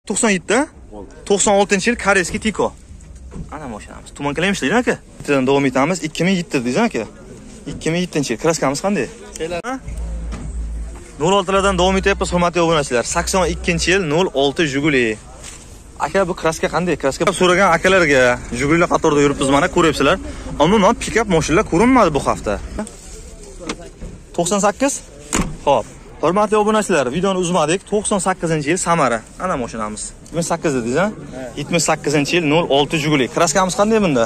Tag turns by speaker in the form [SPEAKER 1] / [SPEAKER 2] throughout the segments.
[SPEAKER 1] 97 96-yil Koreyskiy Tiko. Ana mashinamiz. Tumankalar ishlaydi aka. Bittadan davom etamiz. 2007 deysiz aka. 2007-yil. Kraskamiz qanday? 06lardan davom etyapmiz, hurmatli obunachilar. 82-yil 06 Jiguli. Aka bu kraska qanday? Kraska so'ragan akalarga Jigulilar qatorida yuribmiz, mana ko'ryapsizlar. Umuman pikap mashinalar ko'rinmadi bu hafta. 98. Xo'p. Hurmatli obunachilar, videoni uzmadik. 98-yil Samara. Ana mashinamiz. 78 dedingiz, ha? 78-yil 06 Jiguli. Kraskamiz qanday bunda?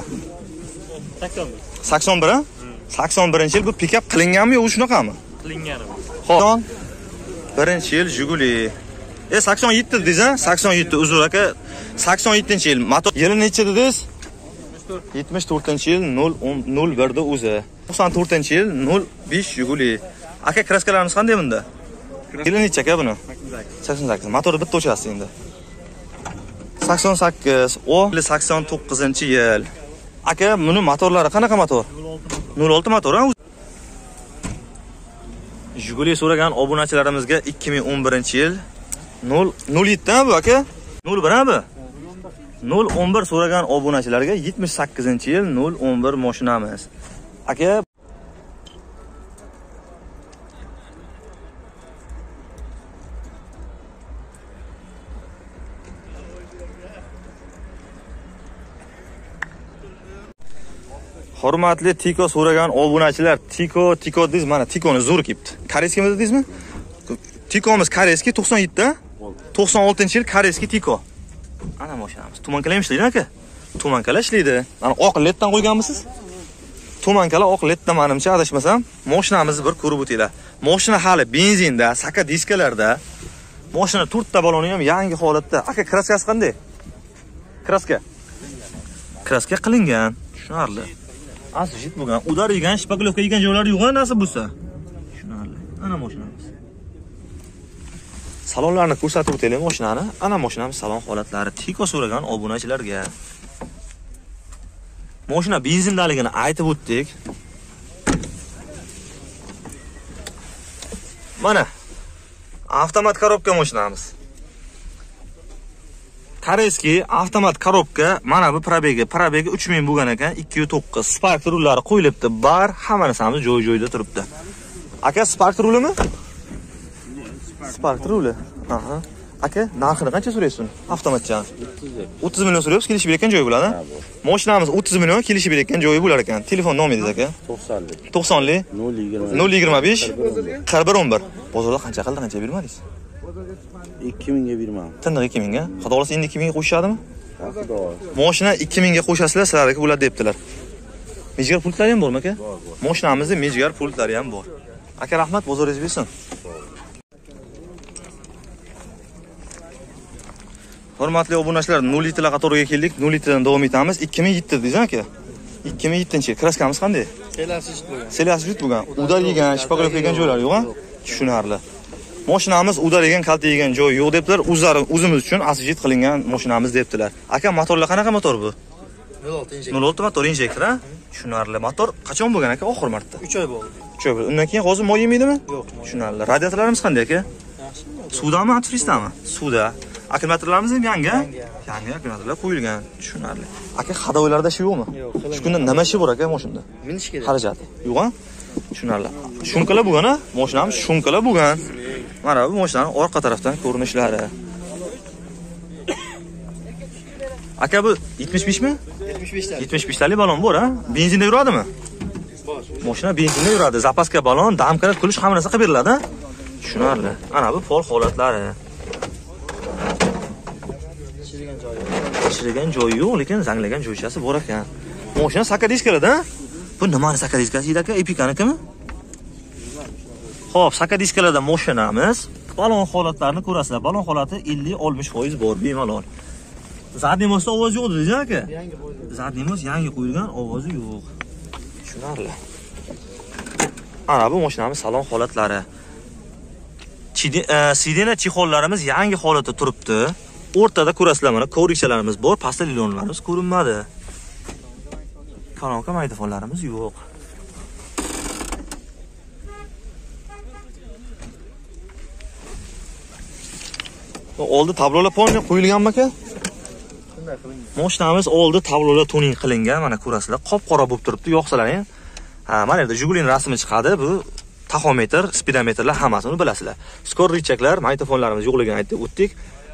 [SPEAKER 1] 81, ha? 81-yil bu pikap qilinganmi yo'qmi shunaqami?
[SPEAKER 2] Qilingan.
[SPEAKER 1] Xo'p. 1-yil Jiguli. 87 dedingiz, ha? 87 uzr aka. 87-yil. Motor yili necha dedingiz? 74-yil 01 da o'zi. 94-yil 05 Jiguli. Aka kraskalarimiz qanday bunda? Yili necha aka buni? 88. Motori bitta o'chasiz endi. 88, o 89-yil. Aka buni motorlari qanaqa motor? 06 motor, ha? Jiguli so'ragan obunachilarimizga 2011-yil 07 ha bu aka? 01 ha bu? 011 so'ragan obunachilarga 78-yil 011 mashinamiz. Aka Hurmatli Tiko so'ragan obunachilar, Tiko deysiz, mana Tikoni zo'r kelibdi. Koreyskiymi dedingizmi? Tikomiz Koreyskiy 97, 96-yil Koreyskiy Tiko. Ana mashinamiz. Tumankalar ishlaydi aka. Tumankalar ishlaydi. Mana oq leddan qo'yganmisiz? Tumankalar oq leddan menimcha adashmasam, mashinamizni bir ko'rib o'tinglar. Mashina hali benzinda, saka diskalarda. Mashina 4 ta baloni ham yangi holatda. Aka kraskasi qanday? Kraska qilingan. Tushunarli. Asjit bo'lgan, udar yegan, shpakulovka yegan joylari yo'q, nasib bo'lsa. Tushunarli. Ana mashinamiz. Salonlarni ko'rsatib o'taylik mashinani. Ana mashinamiz salon holatlari. Tiko so'ragan obunachilarga. Mashina benzindaligini aytib o'tdik. Mana avtomat korobka mashinamiz. Koreyskiy avtomat korobka, mana bu probegi 3000 bo'lgan ekan, 209. Spark rullari qo'yilibdi, bar, hamma narsamiz joy-joyida turibdi. Aka Spark rulimi? Spark ruli. Aha. Aka, narxini qancha so'raysiz? Avtomatchan. 30 million so'raysiz, kelishib bergan joyi bo'ladi. Mashinamiz 30 million kelishib bergan joyi bo'lar ekan. Telefon nomingiz aka? 90lik 025 4111. Bozorda qancha qildi, qancha bermadingiz?
[SPEAKER 2] 2000 ga berman.
[SPEAKER 1] Tindiq 2000 ga. Xudo xolasa endi 2000 ga qo'shishadimi? Xudo. Mashina 2000 ga qo'shasizlar, sizlarga bo'ladi debdilar. Mejigar pultlari ham bormi aka? Mashinamizda mejigar pultlari ham bor. Aka rahmat, bozoringiz bersin. Hurmatli obunachilar, 0 litr qatoriga keldik. 0 litrdan davom etamiz. 2007 dedingiz aka? 2007-yil. Kraskamiz qanday? Selyasjit bo'lgan. Udar yegan, shpakulovka yegan joylari yo'q, ha? Tushunarli. Mashinamiz udar yegan, kalta yegan joyi yo'q debdilar. O'zimiz uchun asjit qilingan mashinamiz debdilar. Aka, motorlar qanaqa motor bu? 06 motor injektor, ha? Tushunarli. Motor qachon bo'lgan aka? Oxir marta.
[SPEAKER 2] 3 oy bo'ldi.
[SPEAKER 1] 3 oy bo'ldi. Undan keyin hozir moy yemaydimi?
[SPEAKER 2] Yo'q.
[SPEAKER 1] Tushunarli. Radiatorlarimiz qanday aka?
[SPEAKER 2] Yaxshi.
[SPEAKER 1] Suvdami, antifrizdami? Suvda. Akkumulyatorlarimiz ham yangi. Yangi akkumulyatorlar qo'yilgan. Tushunarli. Aka, hadoylarda ishi yo'qmi?
[SPEAKER 2] Yo'q.
[SPEAKER 1] Shu kunda nima ishi bor aka mashinada?
[SPEAKER 2] Minish kerak.
[SPEAKER 1] Xarajati. Yo'q-a? Tushunarli. Shumkalar bo'lgan-a? Mashinamiz shumkalar bo'lgan. Mana bu mashinaning orqa tarafdan ko'rinishlari. Aka bu 75 mi?
[SPEAKER 2] 75 talik.
[SPEAKER 1] 75 talik balon bor, ha? Benzinda yuradimi?
[SPEAKER 2] Bor.
[SPEAKER 1] Mashina benzinda yuradi. Zapaska balon, damkarat kulish hamma narsa qilib beriladi, ha? Tushunarli. Ana bu pol holatlari. Chirigan joyi yo'q, lekin zanglagan joychasi bor ekan. Mashina saka diskalarda, ha? Bu nimani saka diskasi edi aka? Epicanikimi? Xo'p, saka diskalarda mashinamiz. Balon holatlarini ko'rasizlar. Balon holati 50-60% bor, bemalol. Zadnimosda ovoz yo'q dedingiz aka?
[SPEAKER 2] Yangi qo'yilgan.
[SPEAKER 1] Zadnimos yangi qo'yilgan, ovozi yo'q. Tushunarli. Ana bu mashinamiz salon holatlari. Sidena chixollarimiz yangi holatda turibdi. O'rtada ko'rasizlar, mana ko'rikchalarimiz bor, pastda lilonlarimiz ko'rinmadi. Kanalka maydafonlarimiz yo'q. Oldi tablolar polni qo'yilganmi aka?
[SPEAKER 2] Shunday qiling.
[SPEAKER 1] Mashinamiz oldi tablolar tuning qilingan, mana ko'rasizlar. Qop-qora bo'lib turibdi, yo'qsalaring. Ha, mana yerda Jigulining rasmi chiqadi. Bu taxometr, speedometrlar hammasini bilasizlar. Skorrichaklar, magnitofonlarimiz yo'qligini aytib o'tdik.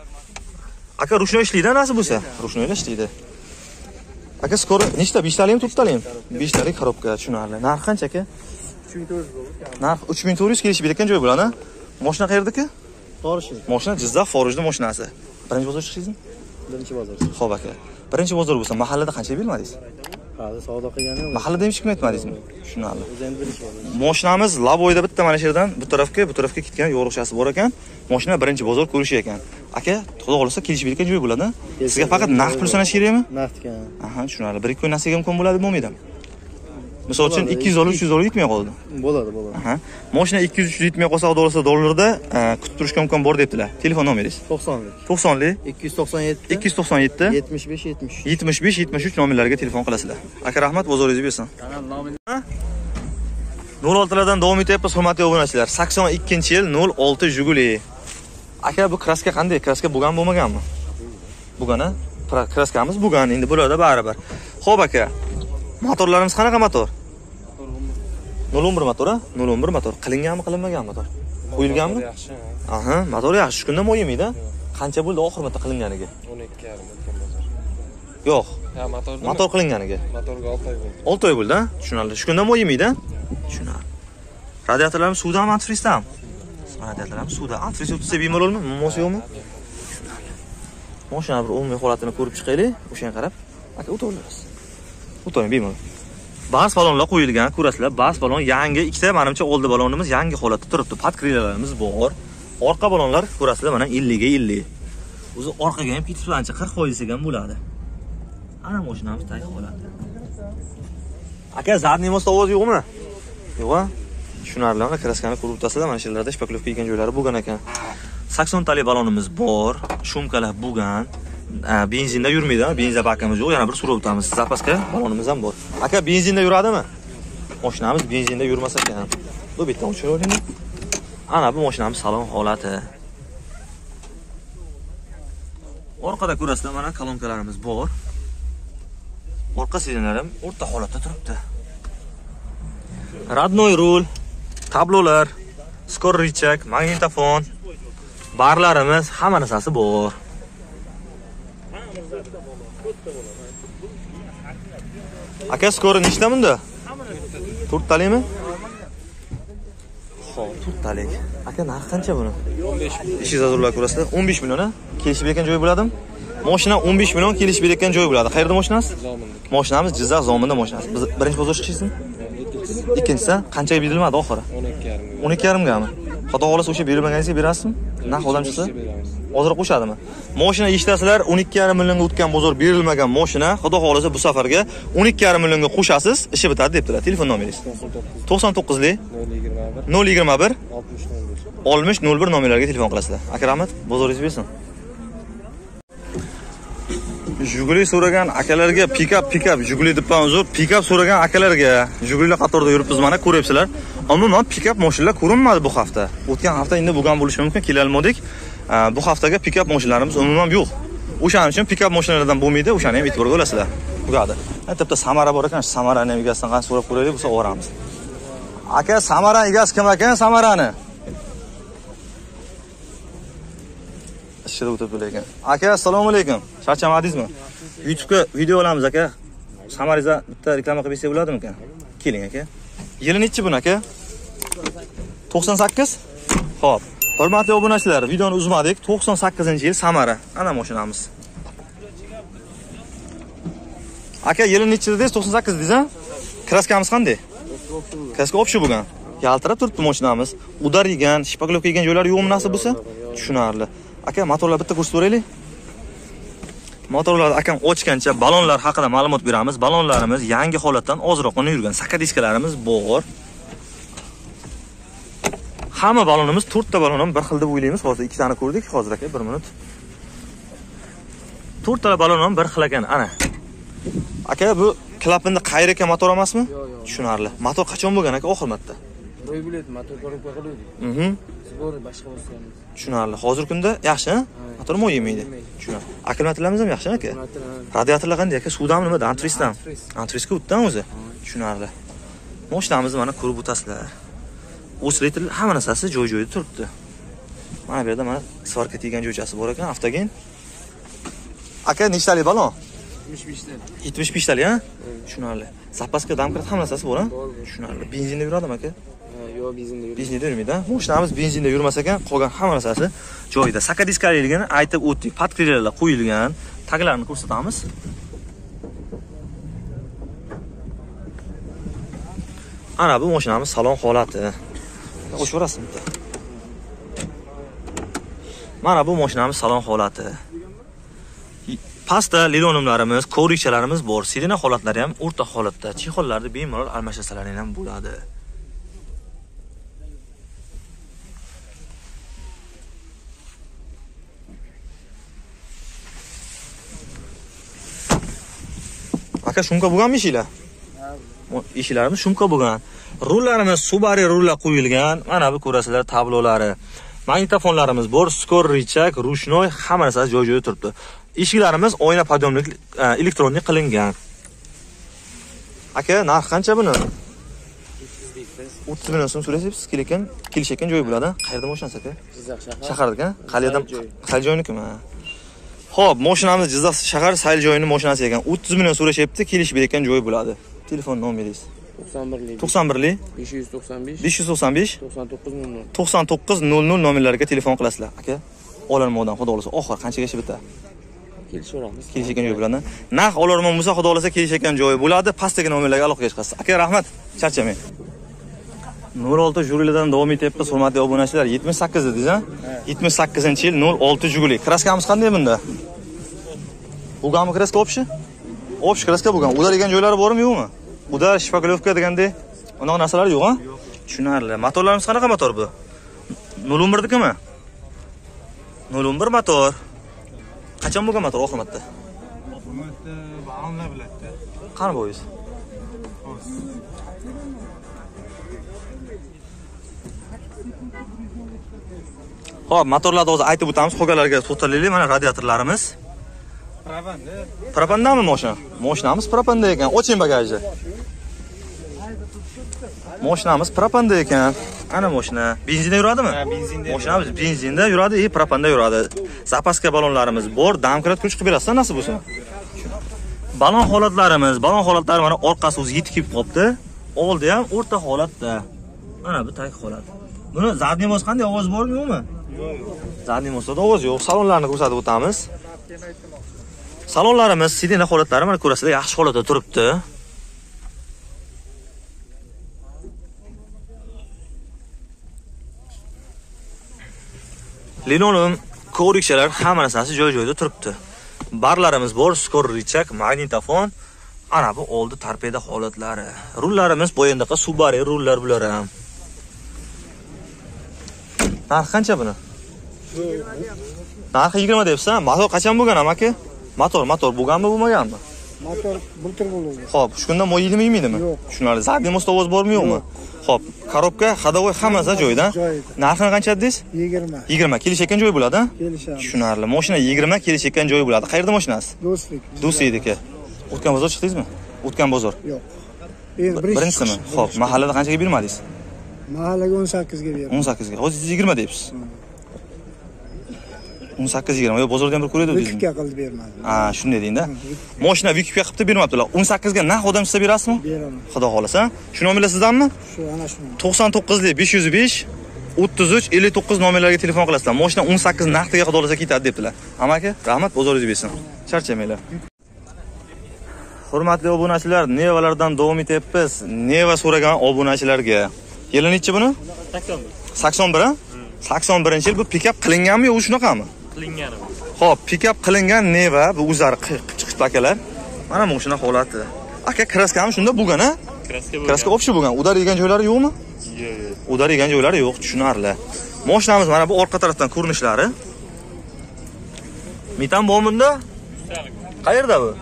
[SPEAKER 1] Aka rushnoy ishlaydi, nasib bo'lsa. Rushnoylar ishlaydi. Aka skor nechta? 5 talikmi, 4 talikmi? 5 talik korobka, tushunarli. Narxi qancha aka?
[SPEAKER 2] 3400 bo'ldi.
[SPEAKER 1] Narx 3400 kelishib ketgan joy bo'ladi. Mashina qayerdaki?
[SPEAKER 2] To'g'ri.
[SPEAKER 1] Mashina Jizzax Forijda mashinasi. Birinchi bozor chiqdingizmi?
[SPEAKER 2] Birinchi bozor.
[SPEAKER 1] Xo'p aka. Birinchi bozor bo'lsa, mahallada qancha bermadingiz?
[SPEAKER 2] Hozir savdo qilganim.
[SPEAKER 1] Mahallada ham chiqmay aytmadingizmi? Tushunarli.
[SPEAKER 2] O'zi ham birinchi bozor.
[SPEAKER 1] Mashinamiz Laboyda bitta mana shu yerdan bu tarafga ketgan yo'riqchasi bor ekan. Mashina birinchi bozor ko'rishi ekan. Aka, xudo xolasa kelishib ketgan joy bo'ladi. Sizga faqat naqd pul sanash kerakmi?
[SPEAKER 2] Naqd ekan.
[SPEAKER 1] Aha, tushunarli. Bir ikki o'ynasiga mumkin bo'ladi, bo'lmaydimi? Misol uchun 200 dollar, 300 dollar yetmay qoldi.
[SPEAKER 2] Bo'ladi.
[SPEAKER 1] Aha. Mashina 200-300 yetmay qolsa, xudo xolasa dollarda kutib turishga mumkin bor debdilar. Telefon nomeringiz?
[SPEAKER 2] 90lik.
[SPEAKER 1] 90lik
[SPEAKER 2] 297
[SPEAKER 1] 297
[SPEAKER 2] 75 73.
[SPEAKER 1] 75-73 nomerlariga telefon qilasizlar. Aka rahmat, bozoringiz bersin.
[SPEAKER 2] Kanal nomini
[SPEAKER 1] 06lardan davom etyapmiz, hurmatli obunachilar. 82-yil 06 Jiguli. Aka, bu kraska qanday? Kraska bo'lgan bo'lmaganmi? Bo'lgan-a? Kraskamiz bo'lgan, endi bularda baribir. Xo'p aka. Motorlarimiz qanaqa motor? 011 motor, a? 011 motor. Qilinganmi, qilinmagan motor? Qo'yilganmi?
[SPEAKER 3] Yaxshi.
[SPEAKER 1] Aha, motor yaxshi. Shu kunda mo'yimaydi. Qancha bo'ldi oxir marta qilinganiga?
[SPEAKER 3] 12,5 o'tgan bozor.
[SPEAKER 1] Yo'q.
[SPEAKER 3] Ha, motorda.
[SPEAKER 1] Motor qilinganiga.
[SPEAKER 3] Motorga 6 oy bo'ldi.
[SPEAKER 1] 6 oy bo'ldi, a? Tushunarli. Shu kunda mo'yimaydi? Tushunarli. Radiatorlarimiz suvdami, antifrizdami? Radiatorlarimiz suvda. Antifriz o'tsa bemalolmi? Muammosi yo'qmi? Mashina bir umumiy holatini ko'rib chiqaylik, o'shanga qarab. Aka, o'tiraverasiz. O'tiring bemalol. Bas balonlar qo'yilgan, ko'rasizlar. Bas balon yangi, ikkita menimcha oldi balonimiz yangi holatda turibdi. Patkrilalarimiz bor. Orqa balonlar ko'rasizlar, mana 50 ga 50. O'zi orqaga ham ketib ancha 40% ham bo'ladi. Ana mashinamiz tayyor holatda. Aka, zadniy most ovoz yo'qmi? Yo'q-a? Tushunarli, mana kraskani ko'rib o'tasizlar, mana shu yerlarda shpaklovka qilgan joylari bo'lgan ekan. 80 talik balonimiz bor, shumkalar bo'lgan. Benzinda yurmaydi, benzin bakimiz yo'q. Yana bir so'rab o'tamiz. Zapaska balonimiz ham bor. Aka, benzinda yuradimi? Mashinamiz benzinda yurmasa ekan. Bu bitta o'chiraveraymi? Ana bu mashinamiz salon holati. Orqada ko'rasizlar, mana kolonkalarimiz bor. Orqa sidenlarim o'rta holatda turibdi. Radnoy rul, tablolar, skorrichak, magnitofon, barlarimiz, hamma narsasi bor. Aka, skori nechta bunda? 4 talikmi? Xo'p, 4 talik. Aka, narxi qancha buni?
[SPEAKER 3] 15 million.
[SPEAKER 1] Ishingiz azurlar ko'rasizlar. 15 million a? Kelishib ketgan joy bo'ladimi? Mashina 15 million kelishib ketgan joy bo'ladi. Qayerda mashinasi?
[SPEAKER 3] Zominlik.
[SPEAKER 1] Mashinamiz Jizzax Zominda mashinasi. Biz birinchi bozor chiqishimiz? Ikkinchisi qanchaga berilmadi oxiri?
[SPEAKER 3] 12,5.
[SPEAKER 1] 12,5 gami. Xudo xolasa o'sha berilmaganingizga berasizmi? Narx odam chiqsa? Hozir qo'shadimi? Mashina eshitasizlar, 12,5 millionga o'tgan bozor berilmagan mashina, xudo xolasa bu safarga 12,5 millionga qo'shasiz, ishi bitadi debdilar. Telefon nomeringiz? 99lik
[SPEAKER 3] 021
[SPEAKER 1] 021 60 01 nomerlarga telefon qilasizlar. Aka rahmat, bozoringiz bersin. Jiguli so'ragan akalarga pikap, Jiguli debman uzr, pikap so'ragan akalarga Jigulilar qatorida yuribmiz, mana ko'ryapsizlar. Umuman pikap mashinalar ko'rinmadi bu hafta. O'tgan hafta endi bo'lgan bo'lishi mumkin, kela olmadik. Bu haftaga pikap mashinalarimiz umuman yo'q. O'shaning uchun pikap mashinalardan bo'lmaydi, o'shani ham e'tiborga olasizlar. Bugadi. Bitta Samara bor ekan, Samarani ham egasidan qani so'rab ko'raylik, bo'lsa olamiz. Aka, Samara egasi kim ekan, Samarani? Ishida o'tib ekan. Aka, assalomu alaykum. Charchamadingizmi? YouTube'ga video olamiz aka. Samarizda bitta reklama qilib bersak bo'ladimi ekan? Keling aka. Yili nechi buni aka? 98? Xo'p. Hurmatli obunachilar, videoni uzmadik. 98-yil Samara. Ana mashinamiz. Aka, yili nechi dedingiz? 98 dedingiz, a? Kraskamiz qanday? Kraska opshi bo'lgan. Yaltirab turibdi mashinamiz. Udar yegan, shpaklovka yegan joylari yo'qmi nasib bo'lsa? Tushunarli. Aka, motorlar bitta ko'rsatib beraylik. Motorlarni akam ochgancha balonlar haqida ma'lumot beramiz. Balonlarimiz yangi holatdan ozroq yurgan. Sakadiskalarimiz bor. Hamma balonimiz 4 ta balon ham bir xil deb o'ylaymiz. Hozir 2 tani ko'rdik, hozir aka 1 minut. 4 ta balon ham bir xil ekan, ana. Aka, bu klapinda qayerga motor emasmi?
[SPEAKER 2] Yo'q.
[SPEAKER 1] Tushunarli. Motor qachon bo'lgan aka oxir marta?
[SPEAKER 2] Ro'y bilet motor korobka qiluvdik. Sibor boshqa bo'lsangiz.
[SPEAKER 1] Tushunarli. Hozirgi kunda yaxshi, motor mo'y yemaydi. Tushunarli. Akkumulyatorlarimiz ham yaxshi aka. Radiatorlar qanday aka? Suvdami nimada? Antrisdan. Antriska o'tdan o'zi. Tushunarli. Mashinamizni mana ko'rib o'tasizlar. O'sritl hamma narsasi joy-joyida turibdi. Mana bu yerda mana svarka tegan jo'jasi bor ekan, avtogen. Aka nechtalik balon?
[SPEAKER 2] 75 talik.
[SPEAKER 1] 75 talik, ha? Tushunarli. Zapaska damkrat hamma narsasi bor, ha? Tushunarli. Benzinda yuradimi aka?
[SPEAKER 2] Yo'q, benzinda yuradi.
[SPEAKER 1] Benzinda yurmaydi, ha? Mashinamiz benzinda yurmas ekan, qolgan hamma narsasi joyida. Saka diskaliligini aytib o'tdik. Patkrilerlar qo'yilgan. Taglarini ko'rsatamiz. Ana bu mashinamiz salon holati. Qo'shvorasizmi? Mana bu mashinamiz salon holati. Pastda lilonimlarimiz, ko'rikchalarimiz bor. Sirena holatlari ham o'rta holatda. Chexollarni bemalol almashtirsalar ham bo'ladi. Aka shumka bo'lganmi ishinglar? Ishlarimiz shumka bo'lgan. Rullarimiz Subaru rullar qo'yilgan. Mana bu ko'rasizlar tablolari. Magnitofonlarimiz bor, skorrichak, rushnoy, hamma narsa joy-joyida turibdi. Eshiklarimiz oyna podyomlik elektronik qilingan. Aka, narx qancha buni? 30 million so'm so'raysiz, kelishgan joy bo'ladi. Qayerda mashinasi aka?
[SPEAKER 2] Jizzax shahar.
[SPEAKER 1] Shaharda, qayerdan? Sayl joynikimi? Xo'p, mashinamiz Jizzax shahar sayl joyining mashinasi ekan. 30 million so'rashyapti, kelishib bergan joy bo'ladi. Telefon nomeringiz? 91lik 595 9900 nomerlariga telefon qilasizlar. Aka, olarmoqdan xudo xolasa oxir qanchagacha bitadi?
[SPEAKER 2] Kelishaveramiz.
[SPEAKER 1] Kelishgan joy bo'ladi. Narx olarmon bo'lsa xudo xolasa kelishgan joyi bo'ladi. Pastdagi nomerlarga aloqaga chiqasiz. Aka, rahmat. Charchamang. 06 Jiguli-dan davom etyapti, hurmatli obunachilar. 78 dedingiz, ha? 78-yil 06 Jiguli. Kraskamiz qanday bunda? Bo'lganmi kraska opshi? Opshi kraska bo'lgan. Udalgan joylari bormi, yo'qmi? Udar, shpaklovka deganda, unaqa narsalar yo'q, ha? Tushunarli. Motorlarimiz qanaqa motor bu? 011 dikimi? 011 motor. Qachon bo'lgan motor oxir marta?
[SPEAKER 3] Balonlar biladi.
[SPEAKER 1] Qani bo'yiz? Xo'p, motorlarni hozir aytib o'tamiz, qolganlarga to'xtalaylik. Mana radiatorlarimiz.
[SPEAKER 3] Propanda.
[SPEAKER 1] Propandami mashina? Mashinamiz propanda ekan. Oching bagajni. Mashinamiz propanda ekan. Ana mashina. Benzinda yuradimi?
[SPEAKER 3] Ha, benzinda.
[SPEAKER 1] Mashinamiz benzinda yuradi, propanda yuradi. Zapaska balonlarimiz bor. Damkrat kuch qilib berasiz, nasib bo'lsa. Balon holatlarimiz, balon holatlari mana orqasi o'zi yetib kelib qopti. Oldi ham o'rta holatda. Mana bu tag holat. Buni zadnimoz qanday ovoz bormi, yo'qmi?
[SPEAKER 3] Yo'q.
[SPEAKER 1] Zadnimozda ovoz yo'q. Salonlarni ko'rsatib o'tamiz. Salonlarimiz sidina holatlari mana ko'rasizlar, yaxshi holatda turibdi. Linoleum ko'rikchalar hamma narsasi joy-joyida turibdi. Barlarimiz bor, skorrichak, magnitofon. Ana bu oldi torpeda holatlari. Rullarimiz bo'yindaqa Subaru rullar bular ham. Narx qancha buni? Narxi 20 debsan. Motor qachon bo'lgan aka? Motor bo'lganmi, bo'lmaganmi?
[SPEAKER 2] Motor bultir bo'ladi.
[SPEAKER 1] Xo'p, shu kunda moy yeydimi?
[SPEAKER 2] Yo'q.
[SPEAKER 1] Tushunarli. Zadniy ovoz bormi, yo'qmi? Xo'p, korobka, xadovoy hammasi joyida. Narxi qancha dedingiz?
[SPEAKER 2] 20.
[SPEAKER 1] 20. Kelishgan joy bo'ladi, ha?
[SPEAKER 2] Kelishamiz.
[SPEAKER 1] Tushunarli. Mashina 20 kelishgan joy bo'ladi. Qayerda mashinasi?
[SPEAKER 2] Do'stlik.
[SPEAKER 1] Do'stlikniki. O'tgan bozor chiqdingizmi? O'tgan bozor.
[SPEAKER 2] Yo'q.
[SPEAKER 1] Birinchisimi? Xo'p, mahallada qanchaga bermadingiz?
[SPEAKER 2] Mahallaga 18 ga berdim.
[SPEAKER 1] 18 ga. Hozir 20 deyapsiz. 18-20. Yo, bozorda ham bir ko'raydi dedingiz.
[SPEAKER 2] Vikipga qilib bermadim.
[SPEAKER 1] Ha, shunday deyinda. Mashina Vikipga qilib bermabdilar. 18 ga naq odam sizga berasizmi?
[SPEAKER 2] Beraman.
[SPEAKER 1] Xudo xolasa. Shu nomerlar sizdanmi?
[SPEAKER 2] Shu ana shu.
[SPEAKER 1] 99lik 505 33 59 nomerlarga telefon qilasizlar. Mashina 18 naqdiga xudo xolasa ketadi debdilar. Amaki, rahmat, bozoringiz bersin. Charchamanglar. Hurmatli obunachilar, Nevalardan davom etyapmiz. Neva so'ragan obunachilarga. Yili nechi buni? 81, ha? 81-yil bu pikap qilinganmi yo'qmi, shunaqami?
[SPEAKER 3] Qilingan.
[SPEAKER 1] Xo'p, pikap qilingan Neva, bu o'zlari chiqib akalar. Mana bu shuna holati. Aka, kraskami shunda bo'lgan, ha? Kraska opshi bo'lgan. Udar yegan joylari yo'qmi?
[SPEAKER 3] Yo'q.
[SPEAKER 1] Udar yegan joylari yo'q, tushunarli. Mashinamiz mana bu orqa tarafdan ko'rinishlari. Metan bormi bunda? Qayerda bu?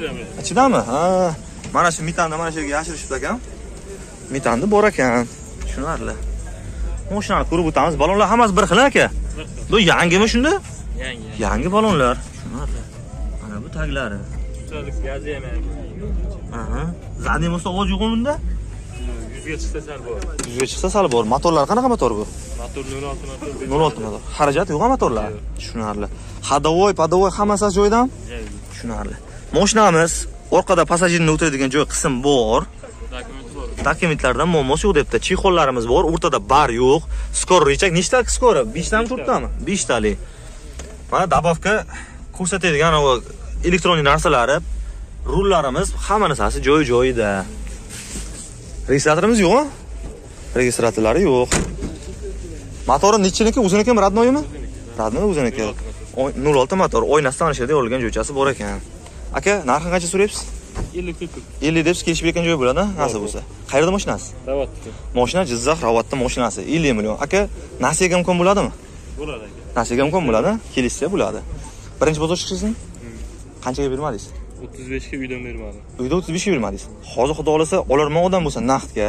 [SPEAKER 1] Ichidami? Ha. Mana shu metanda mana shu yerga yashirishibdi ekan. Metandi bor ekan. Tushunarli. Mashinani ko'rib o'tamiz. Balonlar hammasi bir xil aka. Bu yangimi shunda?
[SPEAKER 2] Yangi.
[SPEAKER 1] Yangi balonlar. Tushunarli. Mana bu taglari.
[SPEAKER 2] Ustalik gazi ham yangi.
[SPEAKER 1] Aha. Zadniy mo'sta ovoz yo'qmi bunda?
[SPEAKER 2] 100 ga chiqsa sal bor.
[SPEAKER 1] 100 ga chiqsa sal bor. Motorlar qanaqa motor bu?
[SPEAKER 2] Motor 06 motor.
[SPEAKER 1] 06 motor. Xarajat yo'q motorlar. Tushunarli. Hadovoy, padovoy hammasi joyidan?
[SPEAKER 2] Joyida.
[SPEAKER 1] Tushunarli. Mashinamiz orqada passajirni o'tiradigan joy qism bor.
[SPEAKER 2] Dokumenti bor.
[SPEAKER 1] Dokumentlardan muammosi yo'q debdi. Chexollarimiz bor, o'rtada bar yo'q. Skor rechak nechta skori? 5 tami 4 tami? 5 tali. Mana dabavka ko'rsatadigan o elektronik narsalari, rullarimiz hamma narsasi joyi-joyida. Registratorimiz yo'qmi? Registratorlari yo'q. Motori nechiniki? O'zinikimi, radnoyimi? Radnoy o'ziniki. 06 motor, oynasidan ana yerda yorilgan joychasi bor ekan. Aka, narxini qancha so'rayapsiz?
[SPEAKER 2] 50 tut.
[SPEAKER 1] 50 deb kelishib ketgan joy bo'ladi, nasib bo'lsa. Qayerda mashinasi?
[SPEAKER 2] Ravatda.
[SPEAKER 1] Mashina Jizzax Ravatda mashinasi 50 million. Aka, nasiyaga imkon bo'ladimi?
[SPEAKER 2] Bo'ladi aka.
[SPEAKER 1] Nasiyaga imkon bo'ladi, kelishsa bo'ladi. Birinchi bozor chiqishni qanchaga bermadingiz?
[SPEAKER 2] 35 ga uydan bermadi.
[SPEAKER 1] Uyda 35 ga bermadingiz. Hozir xudo olsa, olarman odam bo'lsa naqdga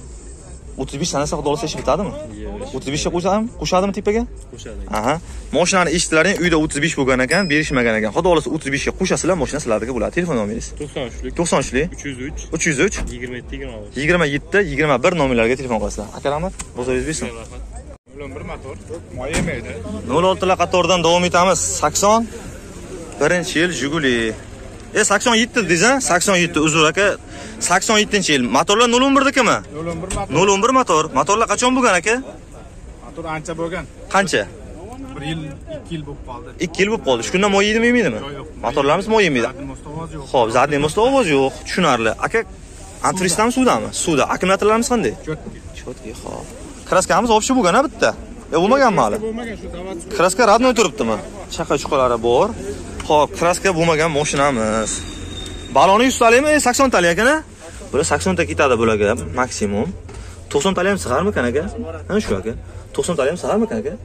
[SPEAKER 1] 35 sanasi xudo olsa ish bitadimi? 35 ga qo'shadimi tepaga?
[SPEAKER 2] Qo'shadi.
[SPEAKER 1] Aha. Mashinani eshitlaring uyda 35 bo'lgan ekan, berishmagan ekan. Xudo olsa 35 ga qo'shasizlar, mashina sizlarga bo'ladi. Telefon nomeringiz?
[SPEAKER 2] 93lik
[SPEAKER 1] 93lik
[SPEAKER 2] 303
[SPEAKER 1] 303
[SPEAKER 2] 27
[SPEAKER 1] 27 21 nomerlarga telefon qilasizlar. Aka rahmat, bozoringiz bersin.
[SPEAKER 3] 11 motor. Moy yemaydi.
[SPEAKER 1] 06 lar qatoridan davom etamiz. 80 1-yil Jiguli. 87 dedingiz, ha? 87 uzr aka. 87-yil. Motorlar 01 dekimi?
[SPEAKER 3] 11 motor.
[SPEAKER 1] 01 motor. Motorlar qachon bo'lgan aka?
[SPEAKER 3] Motor ancha bo'lgan.
[SPEAKER 1] Qancha?
[SPEAKER 3] 1 yil, 2 yil bo'lib qoldi.
[SPEAKER 1] 2 yil bo'lib qoldi. Shu kundan moy yeydimi, yemaydimi?
[SPEAKER 3] Yo'q.
[SPEAKER 1] Motorlarimiz moy yemaydi.
[SPEAKER 3] Mostovoz yo'q.
[SPEAKER 1] Xo'p, zadniy mo'sta ovoz yo'q. Tushunarli. Aka, anturistami, suvdami? Suvda. Akkumulyatorlarimiz qanday? Chotki, xo'p. Kraskamiz obshi bo'lgan-a bitta? Bo'lmaganmi hali?
[SPEAKER 3] Bo'lmagan shu davat.
[SPEAKER 1] Kraska radnoy turibdimi? Chaqa chuqalari bor. Xo'p, kraska bo'lmagan mashinamiz. Baloni 100 talimi, 80 tali ekan-a? Bular 80 ta ketadi bularga maksimum. 90 tali ham sig'armikan aka? Ana shu aka. 90 tali ham sig'armikan aka?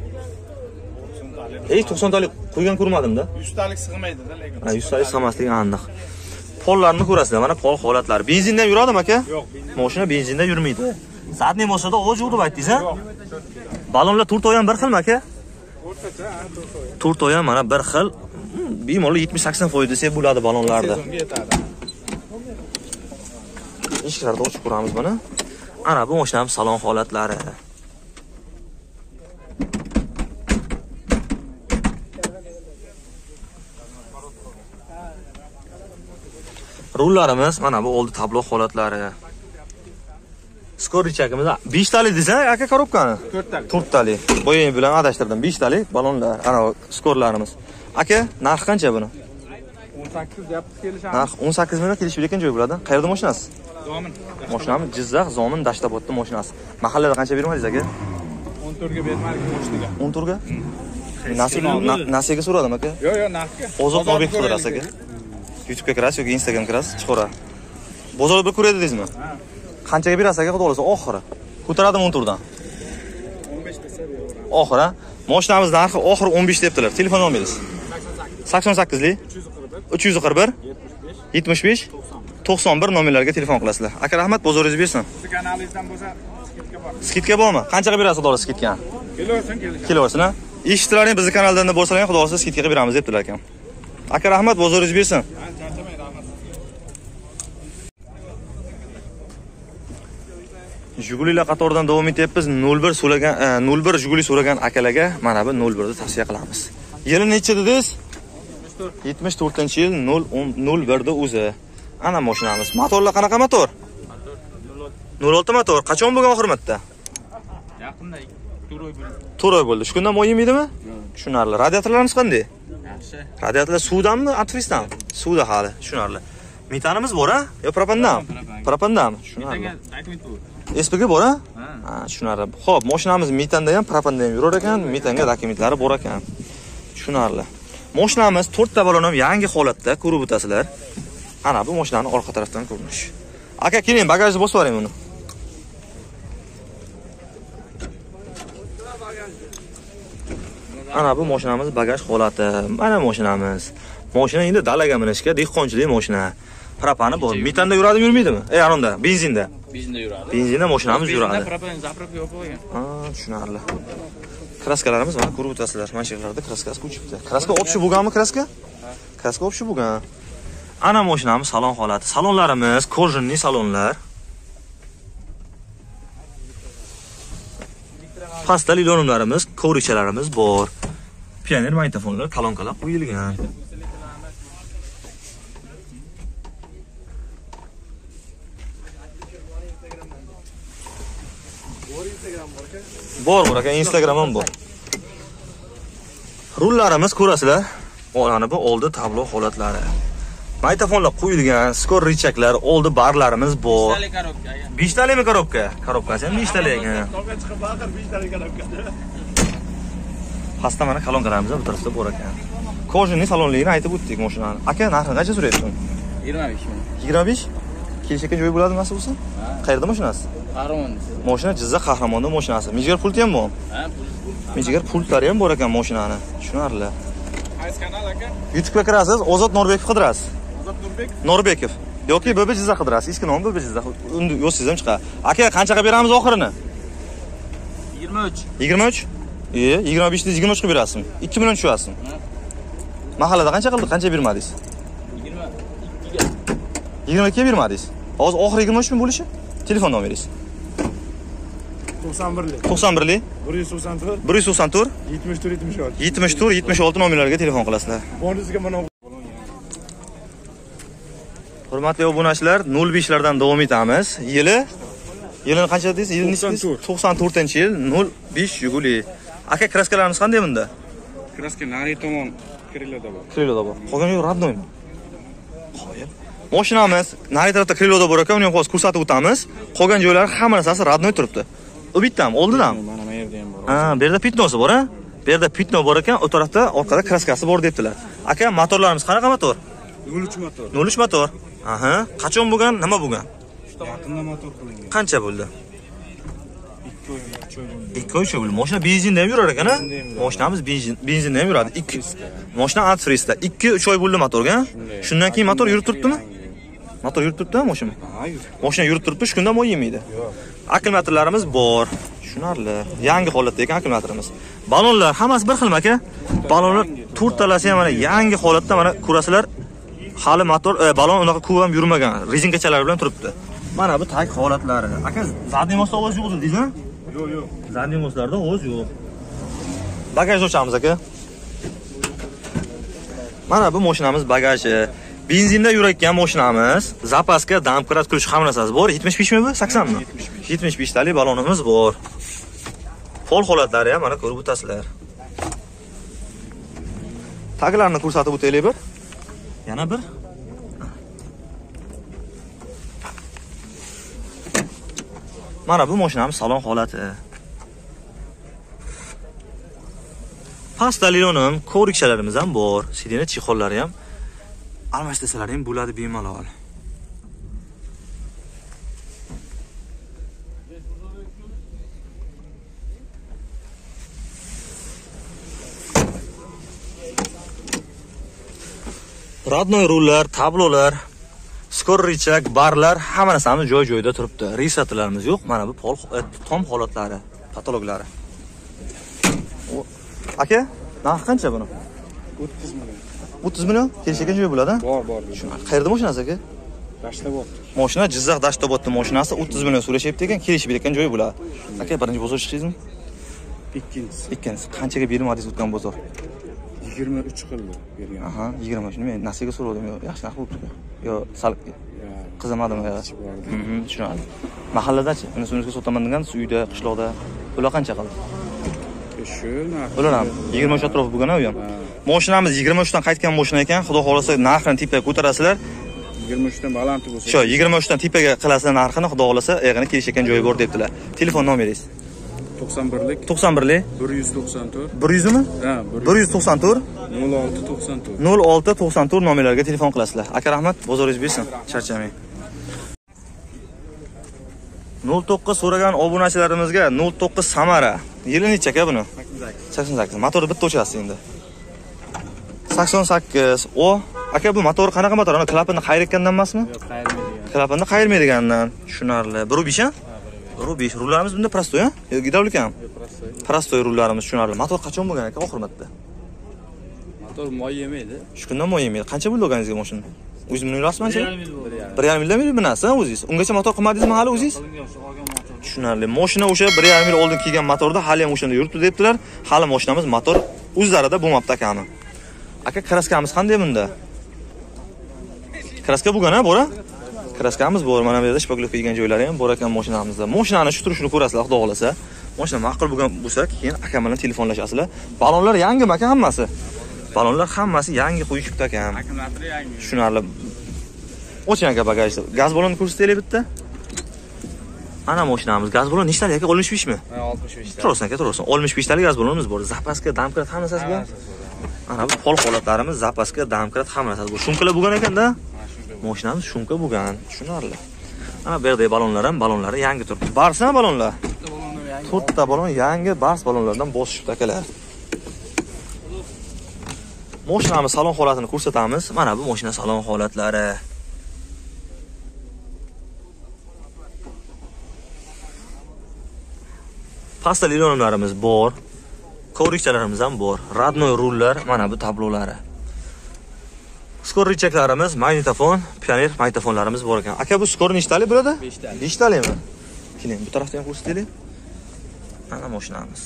[SPEAKER 1] 90 tali qo'ygan ko'rmadim-da.
[SPEAKER 3] 100 talik sig'maydi-da, lekin.
[SPEAKER 1] Ha, 100 tali sig'masligi aniq. Pollarni ko'rasizlar, mana pol holatlari. Benzinda ham yuradimi aka?
[SPEAKER 3] Yo'q,
[SPEAKER 1] Mashina benzinda yurmaydi. Zadniy mo'stada ovoz yo'q deb aytdingiz, ha? Balonlar 4 oy ham bir xilmi aka?
[SPEAKER 3] O'rtacha,
[SPEAKER 1] 4 oy ham mana bir xil. Bemalol 70-80% desak bo'ladi balonlarda.
[SPEAKER 3] sezonga yetadi.
[SPEAKER 1] Eshiklarni ochib ko'ramiz buni. Ana bu mashinamiz salon holatlari. Rullarimiz mana bu oldi tablo holatlari. Skor rechagimiz 5 tali desa, aka korobkani?
[SPEAKER 3] 4 talik.
[SPEAKER 1] 4 tali. Bo'yin bilan adashtirdim. 5 tali balonlar, ana skorlarimiz. Aka, narx qancha buni?
[SPEAKER 3] 18 yapib kelishamiz.
[SPEAKER 1] Narx 18 million kelishib ketgan joy bo'ladi. Qayerda mashinasi?
[SPEAKER 3] Zomin.
[SPEAKER 1] Mashinamiz Jizzax Zomin Dashtabodda mashinasi. Mahallada qancha bermadingiz aka?
[SPEAKER 3] 14 ga bermadik moshtiga.
[SPEAKER 1] 14 ga? Nasiyaga so'radim aka.
[SPEAKER 3] Yo'q, narxga.
[SPEAKER 1] Ozod Nobek so'rasiz aka. YouTube'ga kirasiz yoki Instagram kirasiz, chiqarasiz. Bozorda bir ko'radi deysizmi? Qanchaga berasiz aka, xudo olsa oxiri? Ko'taradimi 14 dan?
[SPEAKER 3] 15 desa beraveramiz.
[SPEAKER 1] Oxiri, mashinamiz narxi oxiri 15 debdilar. Telefon nomeringiz? 88lik 341 75 91 nomerlarga telefon qilasizlar. Aka rahmat, bozoringiz bersin.
[SPEAKER 3] Siz kanalingizdan bo'lsa skidka bor.
[SPEAKER 1] Skidka bormi? Qanchaga berasiz xudo olsa skidkani?
[SPEAKER 3] Kelaversin, kelishamiz.
[SPEAKER 1] Kelaversin, ha? Eshitdilaring, bizning kanaldan bo'lsalar, xudo olsa skidkaga beramiz debdilar ekan. Aka rahmat, bozoringiz bersin.
[SPEAKER 3] Charchamay, rahmat.
[SPEAKER 1] Jigulilar qatoridan davom etyapmiz. 01 so'ragan 01 Jiguli so'ragan akalarga mana bu 01 ni tavsiya qilamiz. Yili necha dedingiz? 74-yil 01 da o'zi. Ana mashinamiz. Motorlar qanaqa motor? 06 motor. Qachon bo'lgan oxir marta?
[SPEAKER 3] Yaqinda 4 oy bo'ldi.
[SPEAKER 1] 4 oy bo'ldi. Shu kundan moy yemaydimi? Tushunarli. Radiatorlarimiz qanday?
[SPEAKER 3] Yaxshi.
[SPEAKER 1] Radiatorlar suvdanmi, antifrizdanmi? Suvda hali. Tushunarli. Metanimiz bor, ha? Yo propandami? Propandami? Tushunarli.
[SPEAKER 3] Dokument bor.
[SPEAKER 1] SPG bor, ha? Ha, tushunarli. Xo'p, mashinamiz metanda ham, propanda ham yurar ekan, metanga dokumentlari bor ekan. Tushunarli. Mashinamiz 4 ta balon ham yangi holatda, ko'rib o'tasizlar. Ana bu mashinaning orqa tarafdan ko'rinish. Aka, keling, bagajni bosib yuboring buni. Ana bu mashinamiz bagaj holati. Mana mashinamiz. Mashina endi dalaga minishga, dehqonchilik mashina. Propani bor. Metanda yuradimi, yurmaydimi? Anonda, benzinda.
[SPEAKER 3] Benzinda yuradi.
[SPEAKER 1] Benzinda mashinamiz yuradi.
[SPEAKER 3] Propan zapravka yo'q qo'ygan.
[SPEAKER 1] Ha, tushunarli. Kraskalarimiz mana ko'rib o'tasizlar. Mana shu yerlarda kraskasi ko'chibdi. Kraska opshi bo'lganmi kraska? Kraska opshi bo'lgan. Ana mashinamiz salon holati. Salonlarimiz kojinli salonlar. Pastda lilonlarimiz, ko'rikchalarimiz bor. Pioner magnitofonlar, kolonkalar qo'yilgan. Bor aka, Instagram ham bor. Rullarimiz ko'rasizlar. Mana bu oldi tablo holatlari. Magnitofonlar qo'yilgan, skor richaklar, oldi barlarimiz bor. 5 talik korobka. Korobkasi ham 5 talik ekan.
[SPEAKER 2] chiqib baqir 5 talik korobka.
[SPEAKER 1] Pastda mana kolonkalarimiz bu tarafda bor ekan. Kojinli salonligini aytib o'tdik mashinani. Aka, narxini qancha so'rayapsiz?
[SPEAKER 3] 25 ming.
[SPEAKER 1] 25? Kelishga joy bo'ladimi nasib bo'lsa? Qayerda mashinasi?
[SPEAKER 3] Qahramon.
[SPEAKER 1] Mashina Jizzax Qahramonda mashinasi. Mijigar pulti ham bor.
[SPEAKER 3] Ha, pul.
[SPEAKER 1] Mijigar pultlari ham bor ekan mashinani. Tushunarli.
[SPEAKER 3] Qaysi kanal aka?
[SPEAKER 1] YouTube'ga kirasiz, Ozod Norbekov qidirasiz.
[SPEAKER 3] Ozod Nurbek.
[SPEAKER 1] Norbekov yoki BB Jizzax qidirasiz. Eski nom BB Jizzax. Unda yo'qsiz ham chiqadi. Aka, qanchaga beramiz oxirini?
[SPEAKER 3] 23.
[SPEAKER 1] 23? 25 da 23 qilib berasizmi? 2 million tushasizmi? Mahallada qancha qildi? Qancha bermadingiz?
[SPEAKER 3] 22 ga.
[SPEAKER 1] 22 ga bermadingiz. Hozir oxiri 23 ming bo'lishi? Telefon nomeringiz.
[SPEAKER 2] 91lik.
[SPEAKER 1] 91lik
[SPEAKER 2] 194
[SPEAKER 1] 194
[SPEAKER 2] 74 76.
[SPEAKER 1] 74 76 nomerlarga telefon qilasizlar.
[SPEAKER 2] Bonusga mana
[SPEAKER 1] Hurmatli obunachilar, 05lardan davom etamiz. Yilini qancha dedingiz? Yil nisbati 94-yil 05 Jiguli. Aka, kraskalarimiz qanday bunda?
[SPEAKER 3] Kraska nari tomon kriloda bor.
[SPEAKER 1] Kriloda bor. Qolgani yo'q, radnoymi? Qo'yib. Mashinamiz nari tarafda kriloda bor ekan, uni ham hozir ko'rsatib o'tamiz. Qolgan joylari hamma narsasi radnoy turibdi. U bittami, oldidami?
[SPEAKER 3] Mana bu yerda ham bor.
[SPEAKER 1] Ha, bu yerda pitnosi bor, ha? Bu yerda pitno bor ekan, u tarafda orqada kraskasi bor debdilar. Aka, motorlarimiz qanaqa motor?
[SPEAKER 2] 03 motor.
[SPEAKER 1] 03 motor. Aha, qachon bo'lgan, nima bo'lgan?
[SPEAKER 2] Yaqinda motor qilingan.
[SPEAKER 1] Qancha bo'ldi?
[SPEAKER 2] 2 oy, 3 oy bo'ldi.
[SPEAKER 1] 2 oy bo'ldi. Mashina benzinda ham yurar ekan-a? Mashinamiz benzinda ham yuradi. Mashina antifrizda. 2-3 oy bo'ldi motorga. Shundan keyin motor yurib turibdimi? Motor yurib turibdimi mashina?
[SPEAKER 2] Ha, yurib.
[SPEAKER 1] Mashina yurib turibdi, shu kunda moy yemaydi.
[SPEAKER 2] Yo'q.
[SPEAKER 1] Akkumulyatorlarimiz bor. Tushunarli. Yangi holatda ekan akkumulyatorimiz. Balonlar hammasi bir xilmi aka? Balonlar to'rtalasi ham mana yangi holatda, mana ko'rasizlar. Hali motor, balon unaqa kuv ham yurmagan, rezinkachalar bilan turibdi. Mana bu tag holatlari. Aka, zadniy mosda ovoz yo'q dedingizmi?
[SPEAKER 2] Yo'q, yo'q.
[SPEAKER 1] Zadniy mostlarda ovoz yo'q. Bagaj ochamiz aka. Mana bu mashinamiz bagaji. Benzinda yurayotgan mashinamiz. Zapaska, damkrat qilish hamma narsasi bor. 75 mi bu? 80 mi? 75 talik balonimiz bor. Pol holatlari ham mana ko'rib o'tasizlar. Taglarni ko'rsatib o'taylik bir. Yana bir. Mana bu mashinamiz salon holati. Pastda lilonim, ko'rikchalarimiz ham bor. Sidina chexollari ham almashtirsalar ham bo'ladi bemalol. Radnoy rullar, tablolar, skorrichak, barlar hamma narsamiz joy-joyida turibdi. Resatlarimiz yo'q. Mana bu tom holatlari, patologlari. Aka, narx qancha buni?
[SPEAKER 2] 30 million.
[SPEAKER 1] 30 million? Kelishgan joy bo'ladi?
[SPEAKER 2] Bor.
[SPEAKER 1] Qayerda mashinasi aka?
[SPEAKER 2] Dashtobod.
[SPEAKER 1] Mashina Jizzax Dashtobodda mashinasi 30 million so'rashyapti ekan, kelishib bergan joyi bo'ladi. Aka, birinchi bozor chiqdingizmi? Ikkinchisi. Qanchaga bermadingiz o'tgan bozor?
[SPEAKER 2] 23 qildi bergan.
[SPEAKER 1] Aha, 23. Men nasiga so'radim, yaxshi narx bo'libdi. Yo, sal qizimadimi? Tushunarli. Mahalladachi, unisiga sotaman degan, uyda, qishloqda ular qancha qildi?
[SPEAKER 2] Shu narx.
[SPEAKER 1] Ular ham 23 atrof bo'lgan u ham. Mashinamiz 23 dan qaytgan mashina ekan. Xudo xolasa narxini tepaga ko'tarasizlar.
[SPEAKER 2] 23 dan baland bo'lsa.
[SPEAKER 1] Shu 23 dan tepaga qilasizlar narxini, xudo xolasa, yig'ini kelishgan joyi bor debdilar. Telefon nomeringiz?
[SPEAKER 2] 91lik
[SPEAKER 1] 91lik
[SPEAKER 2] 194
[SPEAKER 1] 100 mi?
[SPEAKER 2] Ha,
[SPEAKER 1] 194
[SPEAKER 2] 0694
[SPEAKER 1] 0694 nomerlarga telefon qilasizlar. Aka rahmat, bozoringiz bersin. Charchamang. 09 so'ragan obunachilarimizga 09 Samara. Yili necha aka buni?
[SPEAKER 2] 88.
[SPEAKER 1] 88. Motori bitta o'chasiz endi. 88 o Aka bu motor qanaqa motor? Ana klapanni qayrayotgandan emasmi?
[SPEAKER 3] Yo'q, qayermaydigan.
[SPEAKER 1] Klapanni qayirmaydigandan. Tushunarli. 1.5 ha? 1.5 rullarimiz bunda prostoy, ha? Yo, gidravlikami? Prostoy rullarimiz tushunarli. Motor qachon bo'lgan aka oxir marta?
[SPEAKER 3] Motor moy yemaydi.
[SPEAKER 1] Shu kundan moy yemaydi. Qancha bo'ldi olganingizga mashina? O'zingiz buni yurasizmi ancha?
[SPEAKER 3] 1,5
[SPEAKER 1] 1,5 million binasi o'zingiz. Ungacha motor qilmadingizmi hali o'zingiz? Tushunarli. Mashina o'sha 1,5 million oldin kelgan motorda hali ham o'shanda yuribdi debdilar. Hali mashinamiz motor o'zlarida bo'lmabdi akami. Aka kraskamiz qanday bunda? Kraska bo'lgan-a, bora? Kraskamiz bor. Mana bu yerda shpaglovka yegan joylari ham bor ekan mashinamizda. Mashinani shu turishini ko'rasizlar, xudo xolasa. Mashina ma'qul bo'lgan bo'lsa, keyin akam bilan telefonlashasizlar. Balonlar yangimi aka hammasi? Balonlar hammasi yangi qo'yishibdi akam.
[SPEAKER 3] Akkumulyatori yangi.
[SPEAKER 1] Tushunarli. O'chang aka bagajni. Gaz balonni ko'rsataylik bitta. Ana mashinamiz gaz balon nechtalik aka? 65 mi?
[SPEAKER 3] 65 ta.
[SPEAKER 1] Tursin aka, tursin. 65 talik gaz balonimiz bor. Zapaska, damkrat hammasi bor. Ana bu pol holatlarimiz zapaska, damkrat hammasi bor. Shumkalar bo'lgan ekanda. Mashinamiz shumka bo'lgan. Tushunarli. Ana bu yerdagi balonlar ham balonlari yangi turibdi. Barsmi balonlar? 4 ta balon yangi bars balonlardan bosishibdi akalar. Mashinamiz salon holatini ko'rsatamiz. Mana bu mashina salon holatlari. Pastel ilonlarimiz bor. Kovrikchalarimiz ham bor. Radnoy rullar, mana bu tablolari. Skor richaklarimiz, magnitofon, pioner magnitofonlarimiz bor ekan. Aka bu skor nechtalik bo'ladi?
[SPEAKER 3] 5 talik.
[SPEAKER 1] 5 talikmi? Keling, bu tarafdan ham ko'rsataylik. Mana mashinamiz.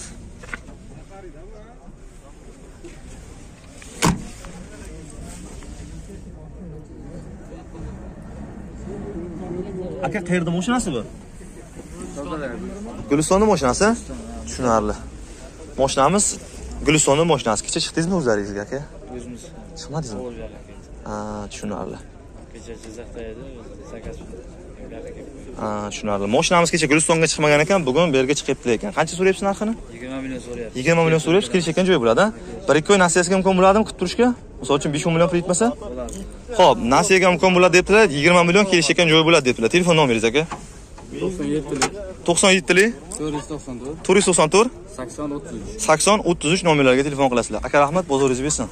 [SPEAKER 1] Aka qayerda mashinasi bu? Gulistonning mashinasi? Tushunarli. Mashinamiz Gulistonning mashinasi. Kecha chiqdingizmi o'zlaringizga aka?
[SPEAKER 3] O'zimiz.
[SPEAKER 1] Chiqmadingizmi? Ha, tushunarli.
[SPEAKER 3] Kecha Jizzaxda edi, zakaz.
[SPEAKER 1] Ha, tushunarli. Mashinamiz kecha Gulistonga chiqmagan ekan, bugun bu yerga chiqibdi ekan. Qancha so'rayapsiz narxini?
[SPEAKER 3] 20 million so'rayapti.
[SPEAKER 1] 20 million so'rayapsiz, kelishgan joy bo'ladi. 1-2 oy nasiyasiga imkon bo'ladimi qilib turishga? Misol uchun 5 million pul yetmasa?
[SPEAKER 3] Bo'ladi.
[SPEAKER 1] Xo'p, nasiyaga imkon bo'ladi debdilar, 20 million kelishgan joy bo'ladi debdilar. Telefon nomeringiz aka? 97lik
[SPEAKER 3] 494
[SPEAKER 1] 494
[SPEAKER 3] 80 33.
[SPEAKER 1] 80 33 nomerlarga telefon qilasizlar. Aka rahmat, bozoringiz bersin.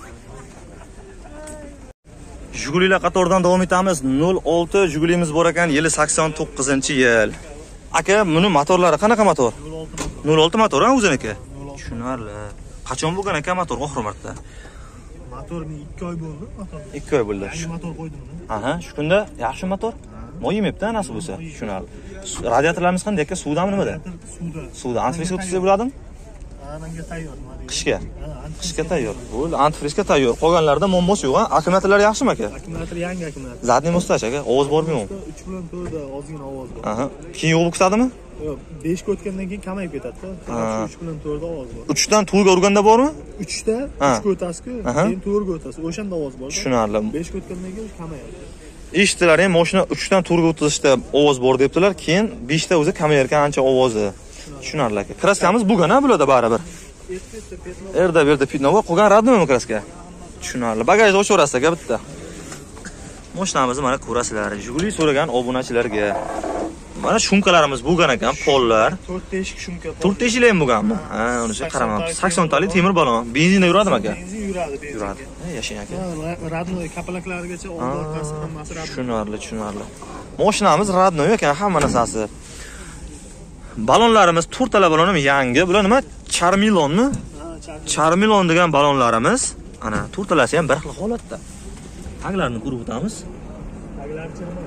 [SPEAKER 1] Jigulilar qatoridan davom etamiz. 06 Jigulimiz bor ekan, yili 89-yil. Aka, buni motorlari qanaqa motor? 06 motor, ha, o'ziniki. Tushunarli. Qachon bo'lgan aka motor oxir marta?
[SPEAKER 4] Motorni 2 oy bo'ldi.
[SPEAKER 1] 2 oy bo'ldi.
[SPEAKER 4] Yangi motor qo'ydim.
[SPEAKER 1] Aha, shu kunda yaxshi motor. Moy yemabdi, nasib bo'lsa. Tushunarli. Radiatorlarimiz qanday aka? Suvdami nimada?
[SPEAKER 4] Suvda.
[SPEAKER 1] Suvda. Antifrizga o'tkazsa bo'ladimi?
[SPEAKER 4] Ananga tayyor.
[SPEAKER 1] Qishga. Qishga tayyor. Bo'ldi, antifrizga tayyor. Qolganlarida muammosi yo'q, ha? Akkumulyatorlar yaxshimi aka?
[SPEAKER 4] Akkumulyator yangi akkumulyator.
[SPEAKER 1] Zadniy mustach aka, ovoz bormi yo'qmi?
[SPEAKER 4] 3.4da ozgina ovoz bor.
[SPEAKER 1] Aha. Keyin yo'q ketadimi?
[SPEAKER 4] Yo'q, 5 ga o'tgandan keyin kamayib ketadi-da. 3.4da ovoz bor.
[SPEAKER 1] 3 dan 4 ga urganda bormi?
[SPEAKER 4] 3 da 3 ga o'tasiz-ku, keyin 4 ga o'tasiz. O'shanda ovoz bor.
[SPEAKER 1] Tushunarli.
[SPEAKER 4] 5 ga o'tgandan keyin kamayadi.
[SPEAKER 1] Eshitdilar, ham mashina 3 dan 4 ga o'tkazishda ovoz bor debdilar, keyin 5 da o'zi kamayarkan ancha ovozi. Tushunarli aka. Kraskamiz bo'lgan-a bularda baribir. Erda berda pitnova qolgan radnoymi kraska? Tushunarli. Bagajni ochaverasiz aka bitta. Mashinamizni mana ko'rasizlar. Jiguli so'ragan obunachilarga. Mana shumkalarimiz bo'lgan ekan, pollar.
[SPEAKER 4] 4 teshik shumka bor.
[SPEAKER 1] 4 teshikli ham bo'lganmi? Ha, unisi qaramabmiz. 80 talik temir balon. Benzinda yuradimi aka?
[SPEAKER 4] Benzin yuradi, benzin.
[SPEAKER 1] Yuradi. Yashang aka.
[SPEAKER 4] Radnoy kapalaklarigacha oldi orqasi hammasi radnoy.
[SPEAKER 1] Tushunarli, tushunarli. Mashinamiz radnoy ekan, hamma narsasi. Balonlarimiz 4 tala balonim yangi. Bular nima? Charmilonmi? Charmilon degan balonlarimiz. Ana 4 talasi ham bir xil holatda. Taglarini ko'rib o'tamiz.
[SPEAKER 4] Taglari chirmay.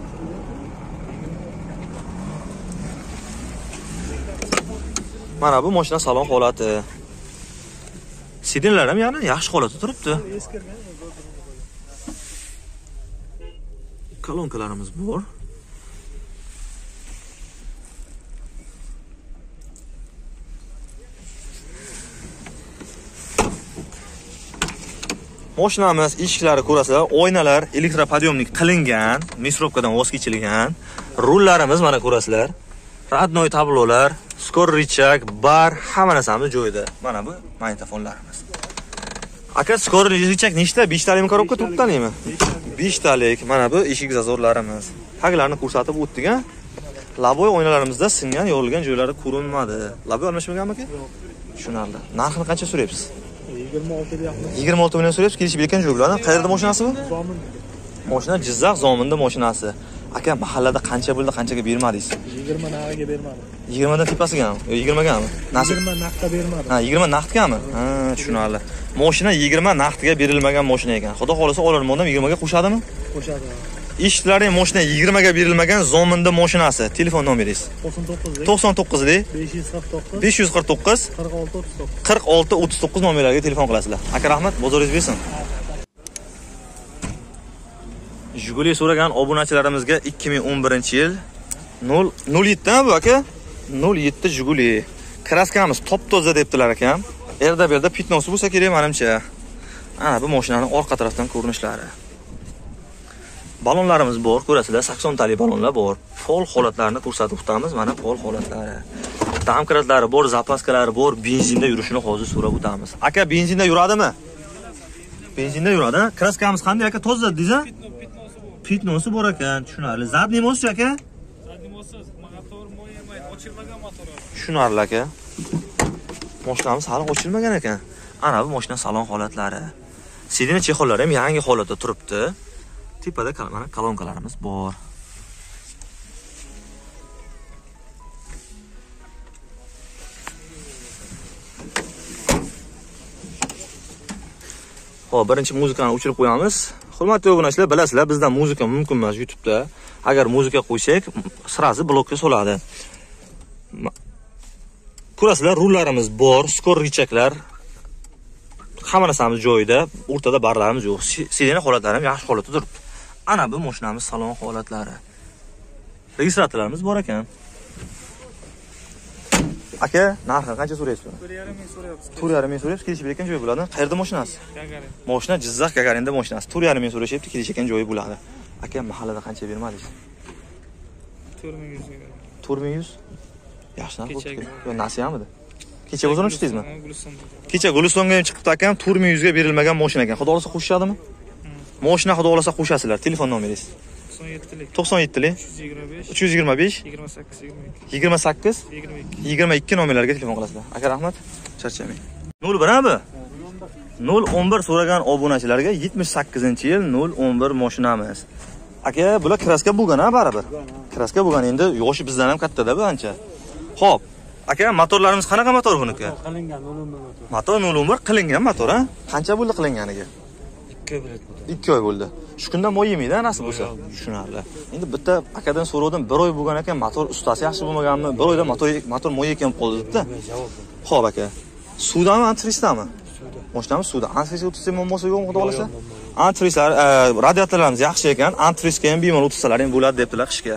[SPEAKER 1] Mana bu mashina salon holati. Sidinlar ham yana yaxshi holatda turibdi.
[SPEAKER 4] Eskirgan.
[SPEAKER 1] Kolonkalarimiz bor. Mashinamiz eshiklari ko'rasizlar, oynalar elektropodъемник qilingan, misrovkadan voz kechilgan. Rullarimiz mana ko'rasizlar. Radnoy tablolar, skor richak, bar, hamma narsamiz joyida. Mana bu magnitofonlarimiz. Aka, skor richak nechta? 5 talikmi korobka, 4 talikmi? 5 talik. Mana bu eshik zazorlarimiz. Taglarini ko'rsatib o'tdik, ha. Laboy oynalarimizda singan, yorilgan joylari ko'rinmadi. Laboy almashmaganmi aka?
[SPEAKER 4] Yo'q.
[SPEAKER 1] Tushunarli. Narxini qancha so'rayapsiz?
[SPEAKER 4] 20 26 ga yaqin.
[SPEAKER 1] 26 million so'rayapsiz, kelishib ekan jo'y bo'ladi. Qayerda mashinasi bu?
[SPEAKER 4] Zomin.
[SPEAKER 1] Mashina Jizzax Zominda mashinasi. Aka, mahallada qancha bo'ldi, qanchaga bermadingiz?
[SPEAKER 4] 20 naqdga bermadim.
[SPEAKER 1] 20 dan tepasigami? 20 gami? Nasib
[SPEAKER 4] 20 naqdga bermadim.
[SPEAKER 1] Ha, 20 naqdgami? Ha, tushunarli. Mashina 20 naqdga berilmagan mashina ekan. Xudo xolasa olarmondan 20 ga qo'shadimi?
[SPEAKER 4] Qo'shadi.
[SPEAKER 1] Eshitlaring, mashina 20 ga berilmagan Zominda mashinasi. Telefon nomeringiz?
[SPEAKER 4] 99
[SPEAKER 1] de
[SPEAKER 4] 549
[SPEAKER 1] 549
[SPEAKER 4] 46 39.
[SPEAKER 1] 46 39 nomerlarga telefon qilasizlar. Aka, rahmat, bozoringiz bersin. Jiguli so'ragan obunachilarimizga 2011-yil 07 bu aka? 07 Jiguli. Kraskamiz top-toza debdilar ekan. Erda berda pitnosi bo'lsa kerak menimcha. Ana bu mashinaning orqa tarafdan ko'rinishlari. Balonlarimiz bor, ko'rasizlar, 80 tali balonlar bor. Fol holatlarini ko'rsatib o'tamiz, mana fol holatlari. Damkratlari bor, zapaskalari bor, benzinda yurishini hozir so'rab o'tamiz. Aka, benzinda yuradimi? Benzinda yuradi. Kraskamiz qanday aka? Toza dedingiz-a? Pitnosi bor ekan, tushunarli. Zadnimosi aka?
[SPEAKER 2] Zadnimosi motor mo'yamay, ochilmagan motor.
[SPEAKER 1] Tushunarli aka. Mashinamiz hali ochilmagan ekan. Ana bu mashina salon holatlari. Sidina chexollari ham yangi holatda turibdi. Tepada mana kolonkalarimiz bor. Xo'p, birinchi muzikani o'chirib qo'yamiz. Hurmatli obunachilar, bilasizlar, bizdan muzika mumkin emas YouTube'da. Agar muzika qo'ysak, sirasi blokka soladi. Ko'rasizlar, rullarimiz bor, skor richaklar. Hamma narsamiz joyida, o'rtada barlarimiz yo'q. Sidena holatlari ham yaxshi holatda turibdi. Ana bu mashinamiz salon holatlari. Registratorlarimiz bor ekan. Aka, narxi qancha so'raysiz?
[SPEAKER 2] 4,5 ming so'rayapsiz.
[SPEAKER 1] 4,5 ming so'rayapsiz, kelishib ekan joyi bo'ladi. Qayerda mashinasi?
[SPEAKER 2] Gagarin.
[SPEAKER 1] Mashina Jizzax Gagarinda mashinasi. 4,5 ming so'rashyapti, kelish ekan joyi bo'ladi. Aka, mahallada qancha bermadingiz?
[SPEAKER 2] 4,100 ga.
[SPEAKER 1] 4,100? Yaxshi narx bo'ldi. Yo, nasiyamidi? Kecha o'zini tushdingizmi?
[SPEAKER 2] Gulistonda.
[SPEAKER 1] Kecha Gulistonga ham chiqibdi akam, 4,100 ga berilmagan mashina ekan. Xudo xolasa qo'shishadimi? Mashina xudo xolasa qo'shasizlar. Telefon nomeringiz? 97lik 325 28 22 nomerlarga telefon qilasizlar. Aka, rahmat. Charchamang. 01 abi? 011 so'ragan obunachilarga 78-yil 011 mashinamiz. Aka, bular kraska bo'lgan-a baribir. Kraska bo'lgan, endi yoshi bizdan ham katta-da bu ancha. Xo'p, aka, motorlarimiz qanaqa motor buniki?
[SPEAKER 2] Qilingan 011 motor.
[SPEAKER 1] Motor 011 qilingan motor, ha? Qancha bo'ldi qilinganiga?
[SPEAKER 2] 2 oy bo'ldi.
[SPEAKER 1] 2 oy bo'ldi. Shu kundan moy yemaydi, nasib bo'lsa. Tushunarli. Endi bitta akadan so'rovdim, 1 oy bo'lgan ekan, motor ustasi yaxshi bo'lmaganmi? 1 oyda motor moy ekan qoldi debdi. Xo'p aka. Suvdami, antrisdami? Mashinamiz suvda. Antrisga o'tsa muammosi yo'qmi, xudo xolasa? Antrislar, radiatorlarimiz yaxshi ekan, antrisga ham bemalol o'tsalar ham bo'ladi debdilar qishga.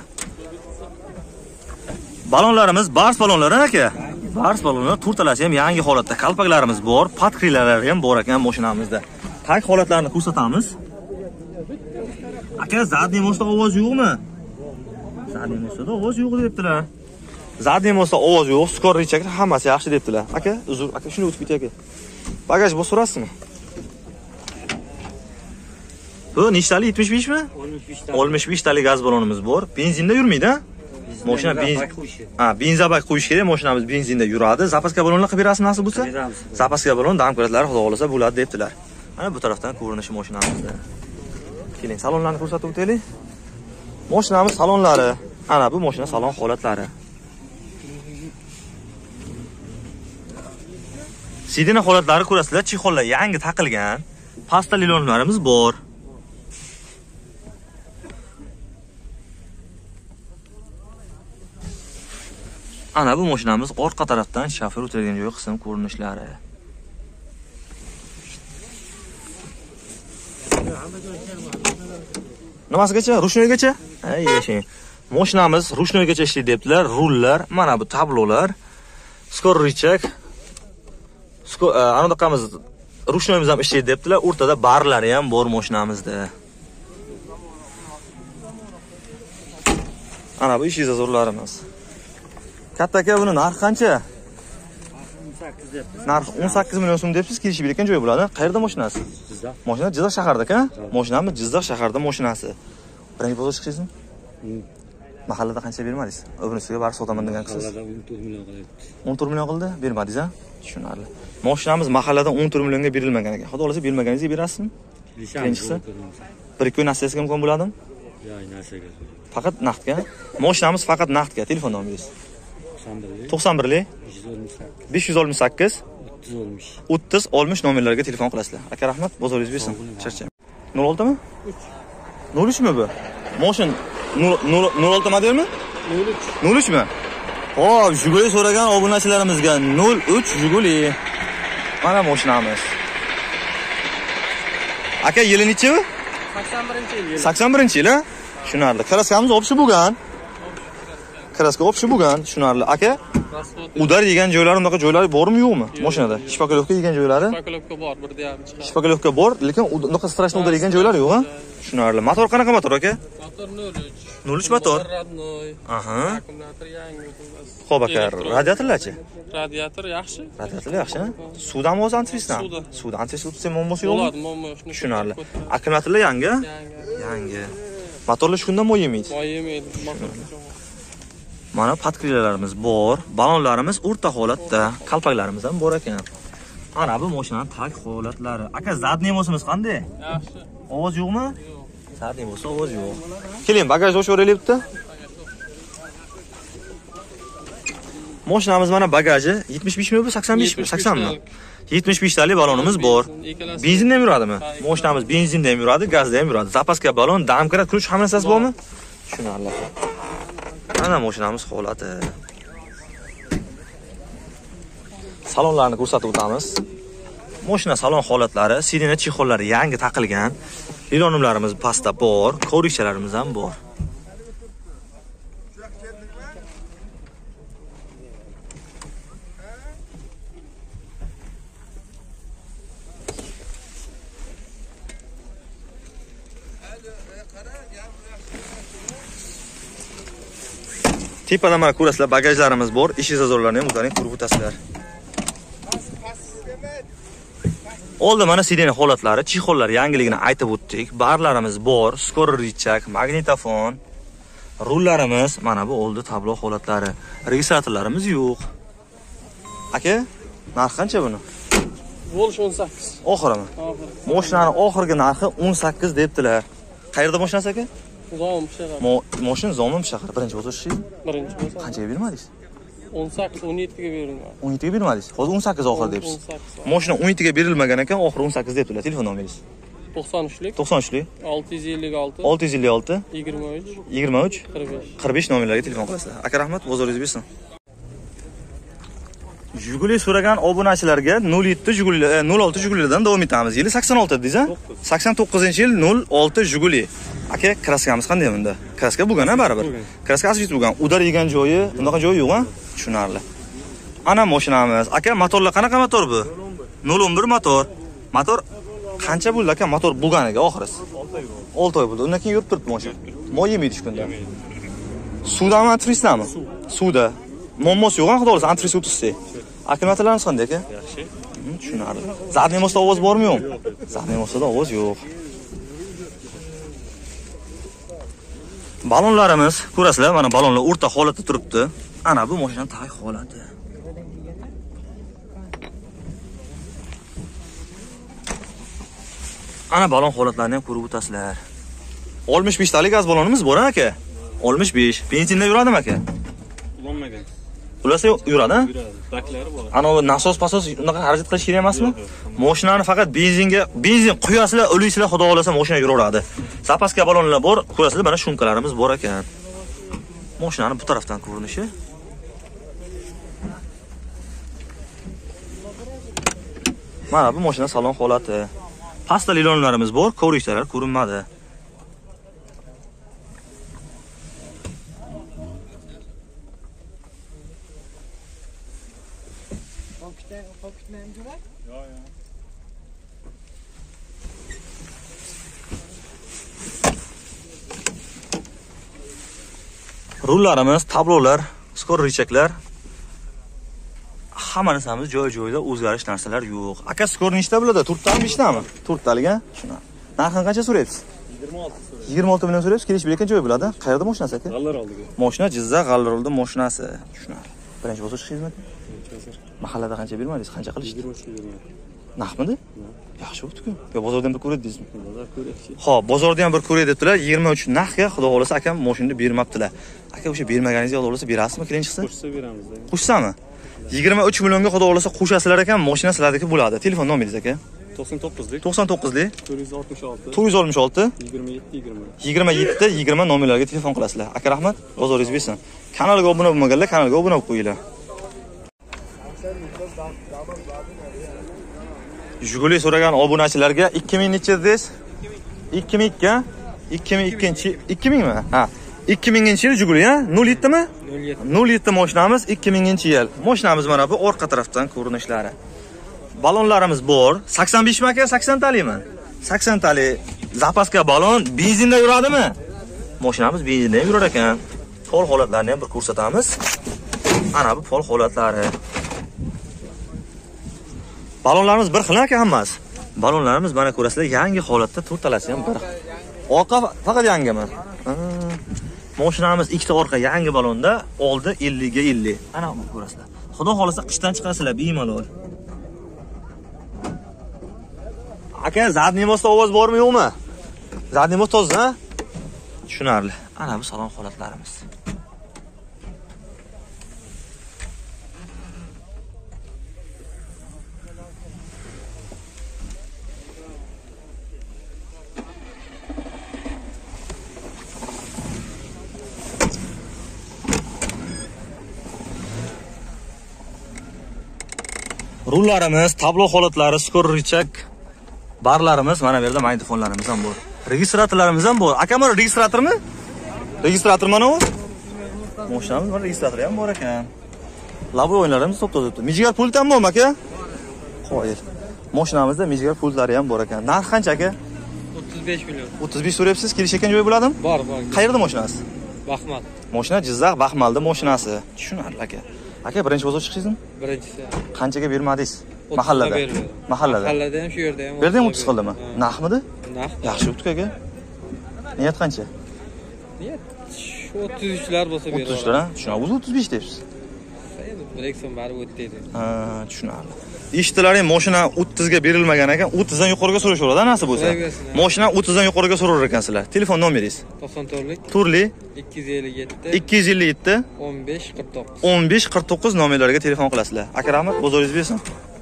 [SPEAKER 1] Balonlarimiz bars balonlari aka. Bars balonlar turtalashi ham yangi holatda. Kalpaklarimiz bor, patkrilari ham bor ekan mashinamizda. Tag holatlarini ko'rsatamiz. Aka, zadnimosda ovoz yo'qmi? Zadnimosda ovoz yo'q debdilar. Zadnimosda ovoz yo'q, skor richak hammasi yaxshi debdilar. Aka, uzr, aka, shuni o'tib ketay aka. Bagaj bos so'rasizmi? Bu nechtali 75 mi? 65 tali gaz balonimiz bor. Benzinda yurmaydi-a? Mashina benzin. Ha, benzabak qo'yish kerak, mashinamiz benzinda yuradi. Zapaska balonlar qilib berasizmi nasib bo'lsa? Zapaska balon damkratlari xudo xolasa bo'ladi debdilar. Mana bu tarafdan ko'rinishi mashinamizda. Keling, salonlarni ko'rsatib o'taylik. Mashinamiz salonlari. Ana bu mashina salon holatlari. Sidina holatlari ko'rasizlar, chexollar yangi taqilgan. Pasta lilonlarimiz bor. Ana bu mashinamiz orqa tarafdan shofyor o'tiradigan joy qism ko'rinishlari. Nimasigacha? Rushnoygacha? Ay, yashang. Mashinamiz rushnoygacha ishlaydi debdilar. Rullar, mana bu tablolar, skor richak. Anodaqamiz rushnoyimiz ham ishlaydi debdilar. O'rtada barlari ham bor mashinamizda. Ana bu ish izozorlarimiz. Katta aka, buni narxi qancha?
[SPEAKER 2] 18 deb.
[SPEAKER 1] Narx 18 million so'm debsiz, kelishib ekan joy bo'ladi. Qayerda mashinasi?
[SPEAKER 2] Jizzax.
[SPEAKER 1] Mashina Jizzax shaharda-ku? Mashinamiz Jizzax shaharda mashinasi. Birinchi bozor chiqasizmi? Mahallada qancha bermadingiz? O'bunisiga barib sotaman degan qisiz.
[SPEAKER 3] Mahallada 14 million qilyapti.
[SPEAKER 1] 14 million qildi, bermadingiz a? Tushunarli. Mashinamiz mahallada 14 millionga berilmagan ekan. Xudo xolasa bermaganingizga berasizmi? Birinchisi. Bir kun nasiyasiga imkon bo'ladimi?
[SPEAKER 3] Yo'q, nasiyaga.
[SPEAKER 1] Faqat naqdga. Mashinamiz faqat naqdga. Telefon nomeringiz. 91lik 568 30 60 nomerlarga telefon qilasizlar. Aka rahmat, bozoringiz bersin. Charchang. 06 mi? 03 mi bu? Mashin 06 modelmi? 03 mi? Xo'p, Jiguli so'ragan obunachilarimizga 03 Jiguli. Mana mashinamiz. Aka yili nechi bu?
[SPEAKER 2] 81-yil.
[SPEAKER 1] 81-yil a? Tushunarli. Kraskamiz opshi bo'lgan. Kraska opshi bo'lgan, tushunarli. Aka, udar yegan joylari, unaqa joylari bormi, yo'qmi mashinada? Shpakolovka yegan joylari?
[SPEAKER 2] Shpakolovka bor, birda ham chiqadi.
[SPEAKER 1] Shpakolovka bor, lekin unaqa strashni udar yegan joylari yo'q, ha? Tushunarli. Motor qanaqa motor aka?
[SPEAKER 2] Motor 03.
[SPEAKER 1] 03 motor. Aha.
[SPEAKER 2] Akkumulyator yangi o'tmas.
[SPEAKER 1] Xo'p aka, radiatorlarchi?
[SPEAKER 2] Radiator yaxshi.
[SPEAKER 1] Radiator yaxshi, ha? Suvdan o'zi antifrizdan. Suvdan antifriz o'tsa muammosi yo'qmi?
[SPEAKER 2] Bo'ladi, muammo yo'q.
[SPEAKER 1] Tushunarli. Akkumulyatorlar yangi? Yangi. Motorlar shu kunda moy yemaydi.
[SPEAKER 2] Moy yemaydi, motor.
[SPEAKER 1] Mana patkrilarimiz bor, balonlarimiz o'rta holatda, kalpaklarimiz ham bor ekan. Ana bu mashinaning tag holatlari. Aka, zadniyosimiz qanday?
[SPEAKER 2] Yaxshi.
[SPEAKER 1] Ovoz yo'qmi? Yo'q. Zadniyos ovoz yo'q. Keling, bagajni ochib bitta. Mashinamiz mana bagaji 75 mi bu, 85 mi? 80 mi? 75 talik balonimiz bor. Benzinda ham yuradimi? Mashinamiz benzinda ham yuradi, gazda ham yuradi. Zapaska balon, damkrat, ключ hamma narsasi bormi? Tushunarli. Mana mashinamiz holati. Salonlarni ko'rsatib o'tamiz. Mashina salon holatlari, sidena chexollari yangi taqilgan. Ilonimlarimiz pastda bor, ko'rikchalarimiz ham bor. Tepada mana ko'rasizlar, bagajlarimiz bor, eshik zazorlarini ham o'zlaring ko'rib o'tasizlar. Oldi mana sidena holatlari, chexollar yangiligini aytib o'tdik. Barlarimiz bor, skor richak, magnitofon, rullarimiz, mana bu oldi tablo holatlari. Registratorlarimiz yo'q. Aka, narxi qancha buni?
[SPEAKER 2] Bo'lish 18.
[SPEAKER 1] Oxirimi?
[SPEAKER 2] Oxir.
[SPEAKER 1] Mashinaning oxirgi narxi 18 debdilar. Qayerda mashinasi aka?
[SPEAKER 2] Zom shahar.
[SPEAKER 1] Mashina Zomim shahar, birinchi bosqichi.
[SPEAKER 2] Birinchi bo'lsa.
[SPEAKER 1] Qanchaga bermadingiz?
[SPEAKER 2] 18, 17 ga berilgan.
[SPEAKER 1] 17 ga bermadingiz. Hozir 18 oxir debsiz.
[SPEAKER 2] 18.
[SPEAKER 1] Mashina 17 ga berilmagan ekan, oxiri 18 debdilar. Telefon nomeringiz.
[SPEAKER 2] 93lik
[SPEAKER 1] 93lik
[SPEAKER 2] 656
[SPEAKER 1] 656
[SPEAKER 2] 23
[SPEAKER 1] 23
[SPEAKER 2] 45.
[SPEAKER 1] 45 nomerlarga telefon qilasizlar. Aka rahmat, bozoringiz bersin. Jiguli so'ragan obunachilarga 07 Jiguli 06 Jigulidan davom etamiz. Yili 86 dedingiz a? 89-yil 06 Jiguli. Aka, kraskamiz qanday bunda? Kraska bo'lgan-a baribir. Kraska asli bo'lgan. Udar yegan joyi, unaqa joyi yo'q-a? Tushunarli. Ana mashinamiz. Aka, motorlar qanaqa motor bu? 011 motor. Motor qancha bo'ldi aka motor bo'lganiga oxirisi? 6 oy bo'ldi. Undan keyin yurib turibdi mashina. Moy yemaydi shu kunda. Suvdami, antifrizdami? Suvda. Muammosi yo'q, xudo xolasa antifriz o'tishsa. Akkumulyatorlarimiz qanday aka?
[SPEAKER 2] Yaxshi.
[SPEAKER 1] Tushunarli. Zadniy mosda ovoz bormi yo'q? Zadniy mosda ovoz yo'q. Balonlarimiz, ko'rasizlar, mana balonlar o'rta holatda turibdi. Ana bu mashinaning tag holati. Ana balon holatlarini ham ko'rib o'tasizlar. 65 talik gaz balonimiz bor aka. 65. Benzinda yuradimi aka?
[SPEAKER 3] Bo'lmagan.
[SPEAKER 1] Ularsa yuradi, ha?
[SPEAKER 3] Yuradi. Baklari bor.
[SPEAKER 1] Ana nasos-pasos unaqa xarajat qilish kerak emasmi? Mashinani faqat benzin quyasizlar, o'liysizlar, xudo xolasa mashina yuraveradi. Zapaska balonlar bor, ko'rasizlar, mana shumkalarimiz bor ekan. Mashinani bu tarafdan ko'rinishi. Mana bu mashina salon holati. Pastda ilonlarimiz bor, ko'rikchalar ko'rinmadi. Rullarimiz, tablolar, skor richaklar. Hamma narsamiz joy-joyida, o'zgarish narsalar yo'q. Aka, skor nechta bo'ladi? 4 tami, 5 tami? 4 talik, ha? Shuna. Narxini qancha so'rayapsiz? 26 million so'rayapsiz, kelish bir ekan joy bo'ladi. Qayerda mashinasi aka?
[SPEAKER 3] G'allar oldik.
[SPEAKER 1] Mashina Jizzax G'allarolda mashinasi. Tushunarli. Birinchi bosqich xizmat. Mahallada qancha bermadingiz? Qancha qilishdi?
[SPEAKER 3] 23
[SPEAKER 1] Naqmidi? Yaxshi bo'pti-ku. Yo bozordan bir ko'radi deysizmi?
[SPEAKER 3] Bozor ko'ryapti.
[SPEAKER 1] Xo'p, bozorda ham bir ko'ray debdilar. 23 naqga, xudo xolasa akam mashinani bermabdilar. Aka o'sha bermaganingizga xudo xolasa berasizmi, kelin chiqsa?
[SPEAKER 3] Qo'shsa beramiz.
[SPEAKER 1] Qo'shsami? 23 millionga xudo xolasa qo'shasizlar ekan, mashina sizlardagi bo'ladi. Telefon nomeringiz aka?
[SPEAKER 3] 99lik
[SPEAKER 1] 99lik
[SPEAKER 3] 466
[SPEAKER 1] 466
[SPEAKER 3] 27
[SPEAKER 1] 20 nomerlarga telefon qilasizlar. Aka rahmat, bozoringiz bersin. Kanalga obuna bo'lmaganlar kanalga obuna bo'lib qo'yinglar. Jiguli so'ragan obunachilarga 2000 necha dedingiz? 2002 2000 mi? Ha. 2000-yil Jiguli, ha? 07 mi? 07 mashinamiz 2000-yil. Mashinamiz mana bu orqa tarafdan ko'rinishlari. Balonlarimiz bor. 85 mi aka? 80 talimi? 80 tali zapaska balon benzinda yuradimi? Mashinamiz benzinda ham yurar ekan. Fol holatlarini ham bir ko'rsatamiz. Ana bu fol holatlari. Balonlarimiz bir xil aka hammasi. Balonlarimiz mana ko'rasizlar, yangi holatda to'rtalasi ham bir. Orqa faqat yangimi? Mashinamiz ikkita orqa yangi balonda, oldi 50 ga 50. Ana bu ko'rasizlar. Xudo xolasa qishdan chiqasizlar bemalol. Aka, zadniy mostda ovoz bormi yo'qmi? Zadniy most toza, ha? Tushunarli. Ana bu salon holatlarimiz. Rullarimiz, tablo holatlari, skorrichak barlarimiz, mana bu yerda magnitofonlarimiz ham bor. Registratorlarimiz ham bor. Aka, mana registratormi? Registrator mana u. Mashinamiz mana registratori ham bor ekan. Labo o'yinlarimiz to'p-to'za turibdi. Mijigar pult ham bormi aka? Qo'yil. Mashinamizda mijigar pultlari ham bor ekan. Narx qancha aka?
[SPEAKER 3] 35 million.
[SPEAKER 1] 35 so'rayapsiz, kelish ekan joy bo'ladimi?
[SPEAKER 3] Bor.
[SPEAKER 1] Qayerda mashinasi?
[SPEAKER 3] Baxmal.
[SPEAKER 1] Mashina Jizzax Baxmalda mashinasi. Tushunarli aka. Aka, birinchi bozor chiqdingizmi?
[SPEAKER 3] Birinchisi.
[SPEAKER 1] Qanchaga bermadingiz? Mahallada. Mahallada.
[SPEAKER 3] Mahallada ham shu yerda ham.
[SPEAKER 1] Yerda ham 30 qildimi? Naqmidi?
[SPEAKER 3] Naq.
[SPEAKER 1] Yaxshi o'tdi aka. Niyat qancha?
[SPEAKER 3] Niyat 33lar bo'lsa beradi.
[SPEAKER 1] 33lar, ha? Tushunarli. 35 deysiz.
[SPEAKER 3] Direksiyon bari o'tdi.
[SPEAKER 1] Ha, tushunarli. Eshitilaring, mashina 30 ga berilmagan ekan, 30 dan yuqoriga so'rashaveradi, nasib bo'lsa. Mashina 30 dan yuqoriga so'rar ekansizlar. Telefon nomeringiz?
[SPEAKER 3] 94lik
[SPEAKER 1] turli
[SPEAKER 3] 257
[SPEAKER 1] 257
[SPEAKER 3] 15 49
[SPEAKER 1] 15 49 nomerlariga telefon qilasizlar. Aka rahmat, bozoringiz bersin.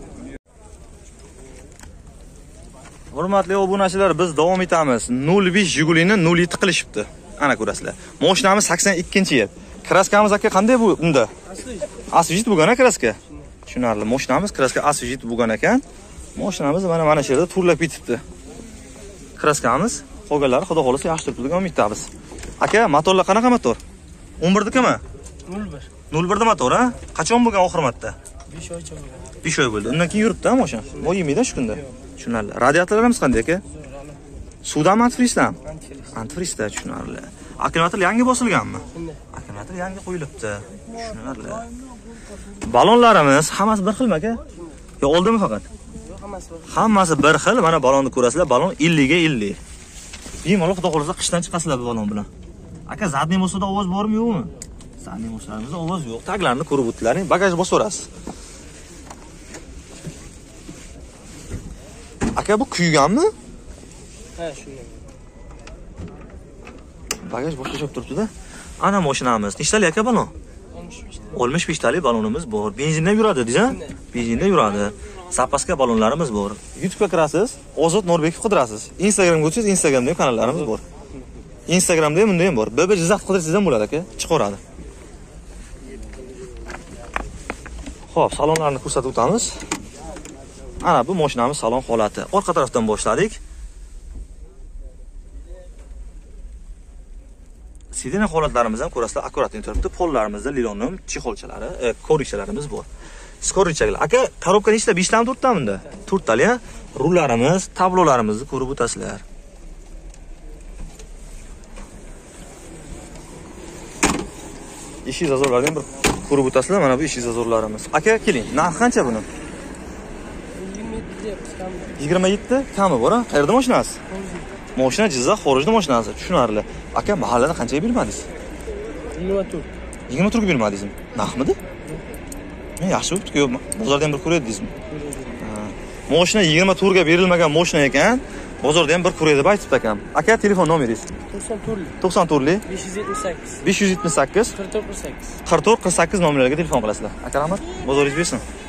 [SPEAKER 1] Hurmatli obunachilar, biz davom etamiz. 05 Jigulini 07 qilishibdi. Ana ko'rasizlar. Mashinamiz 82-yil. Kraskamiz aka qanday bu unda? Asvijit bo'lgan kraska. Tushunarli. Mashinamiz kraska asvijit bo'lgan ekan. Mashinamiz mana shu yerda turlab ketibdi. Kraskamiz qolganlari xudo xolasa yaxshi turibdi degan umiddamiz. Aka, motorlar qanaqa motor? 11nikimi? 01 motor, ha? Qachon bo'lgan oxir marta?
[SPEAKER 2] 5 oycha bo'lgan.
[SPEAKER 1] 5 oy bo'ldi. Undan keyin yuribdi-a mashina. Moy yemaydi shu kunda. Tushunarli. Radiatorlarimiz qanday aka? Suvdan antifrizdan? Antifrizda, tushunarli. Akkumulyator yangi bosilganmi? Akkumulyator yangi qo'yilibdi. Tushunarli. Balonlarimiz hammasi bir xilmi aka? Yo, oldimi faqat?
[SPEAKER 2] Yo'q, hammasi bir.
[SPEAKER 1] Hammasi bir xil. Mana balonni ko'rasizlar. Balon 50 ga 50. Bemalol xudo xolasa qishdan chiqasizlar bu balon bilan. Aka, zadniy mostda ovoz bormi yo'qmi? Zadniy mostlarimizda ovoz yo'q. Taglarni ko'rib o'tdilaring, bagaj bosaverasiz. Aka, bu kuyganmi?
[SPEAKER 2] Ha, shunday.
[SPEAKER 1] Bagaj bo'shashib turibdi-da. Ana mashinamiz. Nechtali aka balon? 65 tali balonimiz bor. Benzinda yuradi, deysiz-a? Benzinda yuradi. Zapaska balonlarimiz bor. YouTube'ga kirasiz, Ozod Nurbekov qidirasiz. Instagramga o'tsangiz, Instagramda ham kanallarimiz bor. Instagramda ham bunda ham bor. BB Jizzax qidirsangiz ham bo'ladi aka, chiqaradi. Xo'p, salonlarni ko'rsatib o'tamiz. Ana bu mashinamiz salon holati. Orqa tarafdan boshladik. Sidina holatlarimiz ham ko'rasizlar, akkuratni turibdi. Pollarimizda lilonium chexolchalari, ko'rikchalarimiz bor. Skorrichaklar. Aka, korobka nechta? 5 tami 4 tamida? 4 tali, ha? Rullarimiz, tablolarimizni ko'rib o'tasizlar. Ishi zazorlardan bir ko'rib o'tasizlar. Mana bu ishi zazorlarimiz. Aka, keling. Narx qancha buni?
[SPEAKER 2] 27 deyapmiz, kam.
[SPEAKER 1] 27 kami bor, ha? Qayerda mashinasi? Mashina Jizzax xorijda mashinasi, tushunarli. Aka, mahallada qanchaga bermadingiz?
[SPEAKER 2] 24.
[SPEAKER 1] 20 turga bermadingizmi? Naqmidi? Men yaxshi bo'pti-ku, bozorda ham bir ko'radingizmi? Mashina 20 turga berilmagan mashina ekan, bozorda ham bir ko'ray deb aytibdi akam. Aka, telefon nomeringiz?
[SPEAKER 2] 94.
[SPEAKER 1] 94
[SPEAKER 2] 578.
[SPEAKER 1] 578
[SPEAKER 2] 44 48.
[SPEAKER 1] 44 48 nomerlarga telefon qilasizlar. Aka, rahmat. Bozoringiz bersin.